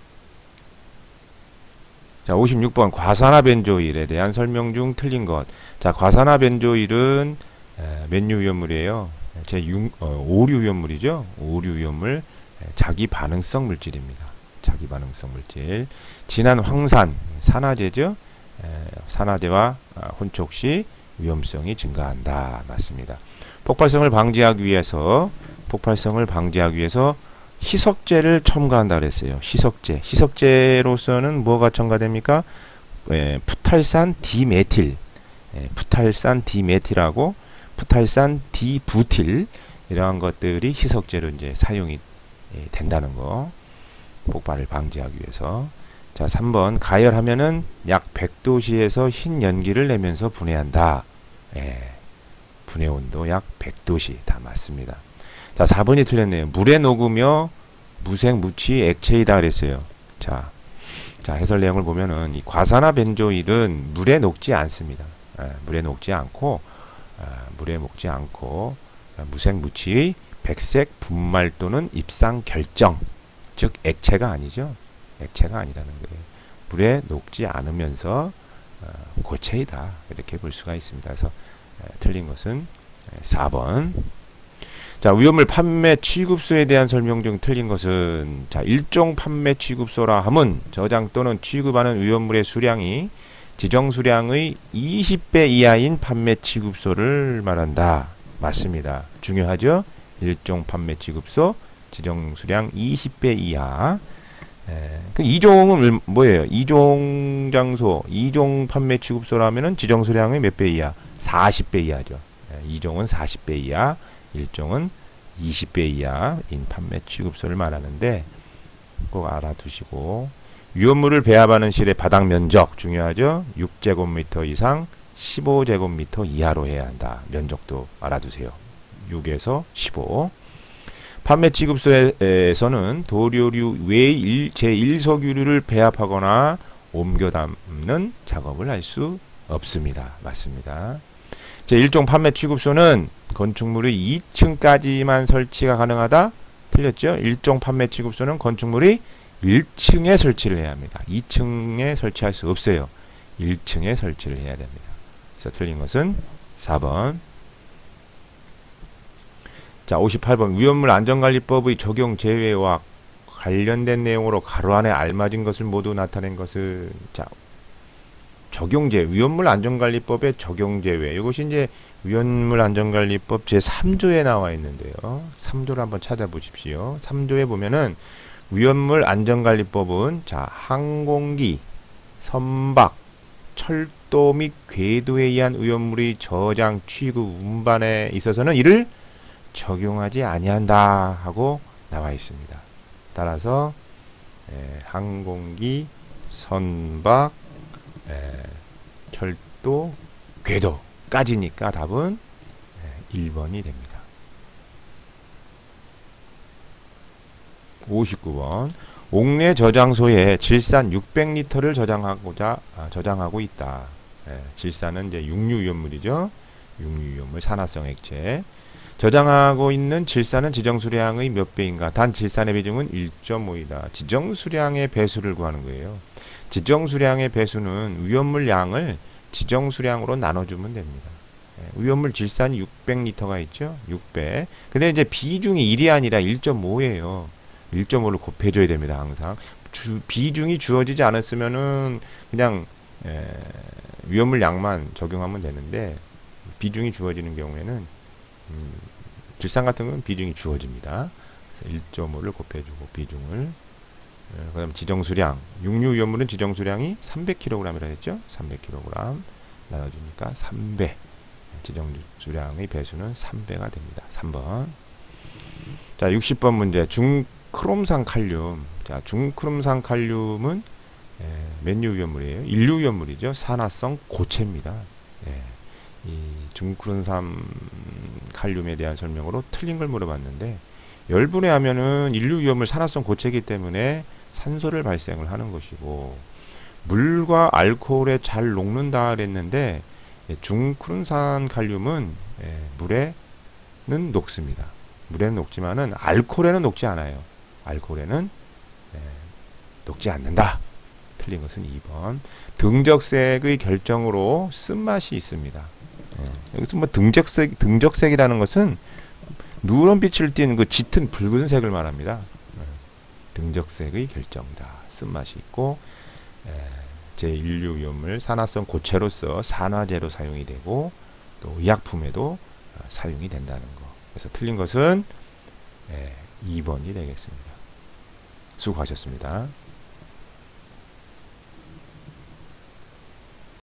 자, 오십육 번 과산화 벤조일에 대한 설명 중 틀린 것. 자, 과산화 벤조일은 몇 류 위험물이에요? 제 어, 오 류 위험물이죠. 오 류 위험물, 자기 반응성 물질입니다. 자기 반응성 물질. 진한 황산, 산화제죠. 에, 산화제와 혼촉 시 위험성이 증가한다. 맞습니다. 폭발성을 방지하기 위해서 폭발성을 방지하기 위해서 희석제를 첨가한다 그랬어요. 희석제. 희석제로서는 뭐가 첨가됩니까? 예, 푸탈산 디메틸, 예, 푸탈산 디메틸하고 푸탈산 디부틸 이러한 것들이 희석제로 이제 사용이 예, 된다는 거. 폭발을 방지하기 위해서. 자, 삼 번 가열하면은 약 백 도씨에서 흰 연기를 내면서 분해한다. 예, 분해 온도 약 백 도씨 다 맞습니다. 자, 사 번이 틀렸네요. 물에 녹으며 무색 무취 액체이다 그랬어요. 자, 자 해설 내용을 보면은 이 과산화벤조일은 물에 녹지 않습니다. 예, 물에 녹지 않고 아, 물에 녹지 않고 아, 무색 무취의 백색 분말 또는 입상 결정, 즉 액체가 아니죠. 액체가 아니라는 거예요. 물에 녹지 않으면서 어, 고체이다 이렇게 볼 수가 있습니다. 그래서 에, 틀린 것은 사 번. 자, 위험물 판매 취급소에 대한 설명 중 틀린 것은, 자, 일종 판매 취급소라 함은 저장 또는 취급하는 위험물의 수량이 지정 수량의 이십 배 이하인 판매 취급소를 말한다. 맞습니다. 중요하죠? 일종 판매 취급소, 지정 수량 이십 배 이하. 에, 그 이종은 뭐예요? 이종 장소, 이종 판매 취급소라면은 지정 수량의 몇 배 이하? 사십 배 이하죠. 에, 이종은 사십 배 이하, 일종은 이십 배 이하인 판매 취급소를 말하는데 꼭 알아두시고, 위험물을 배합하는 실의 바닥 면적 중요하죠. 육 제곱미터 이상 십오 제곱미터 이하로 해야 한다. 면적도 알아두세요. 육에서 십오. 판매 취급소에서는 도료류 외의 제일 석유류를 배합하거나 옮겨 담는 작업을 할 수 없습니다. 맞습니다. 제일종 판매 취급소는 건축물의 이 층까지만 설치가 가능하다. 틀렸죠? 일종 판매 취급소는 건축물의 일 층에 설치를 해야 합니다. 이 층에 설치할 수 없어요. 일 층에 설치를 해야 됩니다. 그래서 틀린 것은 사 번. 자, 오십팔 번. 위험물 안전관리법의 적용 제외와 관련된 내용으로 가로 안에 알맞은 것을 모두 나타낸 것은, 자, 적용제, 위험물 안전관리법의 적용제외. 이것이 이제 위험물 안전관리법 제삼 조에 나와 있는데요. 삼 조를 한번 찾아보십시오. 삼 조에 보면은 위험물 안전관리법은, 자, 항공기, 선박, 철도 및 궤도에 의한 위험물의 저장, 취급, 운반에 있어서는 이를 적용하지 아니한다 하고 나와 있습니다. 따라서 에, 항공기, 선박, 에, 철도, 궤도까지니까 답은 에, 일 번이 됩니다. 오십구 번. 옥내 저장소에 질산 육백 리터를 저장하고자 아, 저장하고 있다. 에, 질산은 이제 육류위험물이죠. 육류위험물, 산화성 액체. 저장하고 있는 질산은 지정수량의 몇 배인가? 단 질산의 비중은 일 점 오이다. 지정수량의 배수를 구하는 거예요. 지정수량의 배수는 위험물 양을 지정수량으로 나눠주면 됩니다. 위험물 질산이 육백 리터가 있죠. 육 배. 근데 이제 비중이 일이 아니라 일 점 오예요. 일 점 오를 곱해줘야 됩니다. 항상. 주, 비중이 주어지지 않았으면은 그냥 에, 위험물 양만 적용하면 되는데, 비중이 주어지는 경우에는 음, 질산 같은 건 비중이 주어집니다. 그래서 일 점 오를 곱해주고 비중을, 어, 그 다음 지정수량, 육류 위험물은 지정수량이 삼백 킬로그램이라 했죠. 삼백 킬로그램 나눠주니까 삼 배, 지정수량의 배수는 삼 배가 됩니다. 삼 번. 자, 육십 번 문제. 중크롬산 칼륨. 자, 중크롬산 칼륨은 예, 몇류 위험물이에요? 일류 위험물이죠. 산화성 고체입니다. 예. 이 중크롬산 칼륨에 대한 설명으로 틀린 걸 물어봤는데, 열분해하면은 인류 위험물 산화성 고체이기 때문에 산소를 발생을 하는 것이고, 물과 알코올에 잘 녹는다 그랬는데, 예, 중크롬산 칼륨은 예, 물에는 녹습니다. 물에는 녹지만은 알코올에는 녹지 않아요. 알코올에는 예, 녹지 않는다. 틀린 것은 이 번. 등적색의 결정으로 쓴맛이 있습니다. 예. 여기서 뭐 등적색, 등적색이라는 것은 누런 빛을 띤 그 짙은 붉은색을 말합니다. 예. 등적색의 결정이다. 쓴맛이 있고, 예. 제일 류 위험물 산화성 고체로서 산화제로 사용이 되고, 또 의약품에도 어, 사용이 된다는 거. 그래서 틀린 것은 예, 이 번이 되겠습니다. 수고하셨습니다.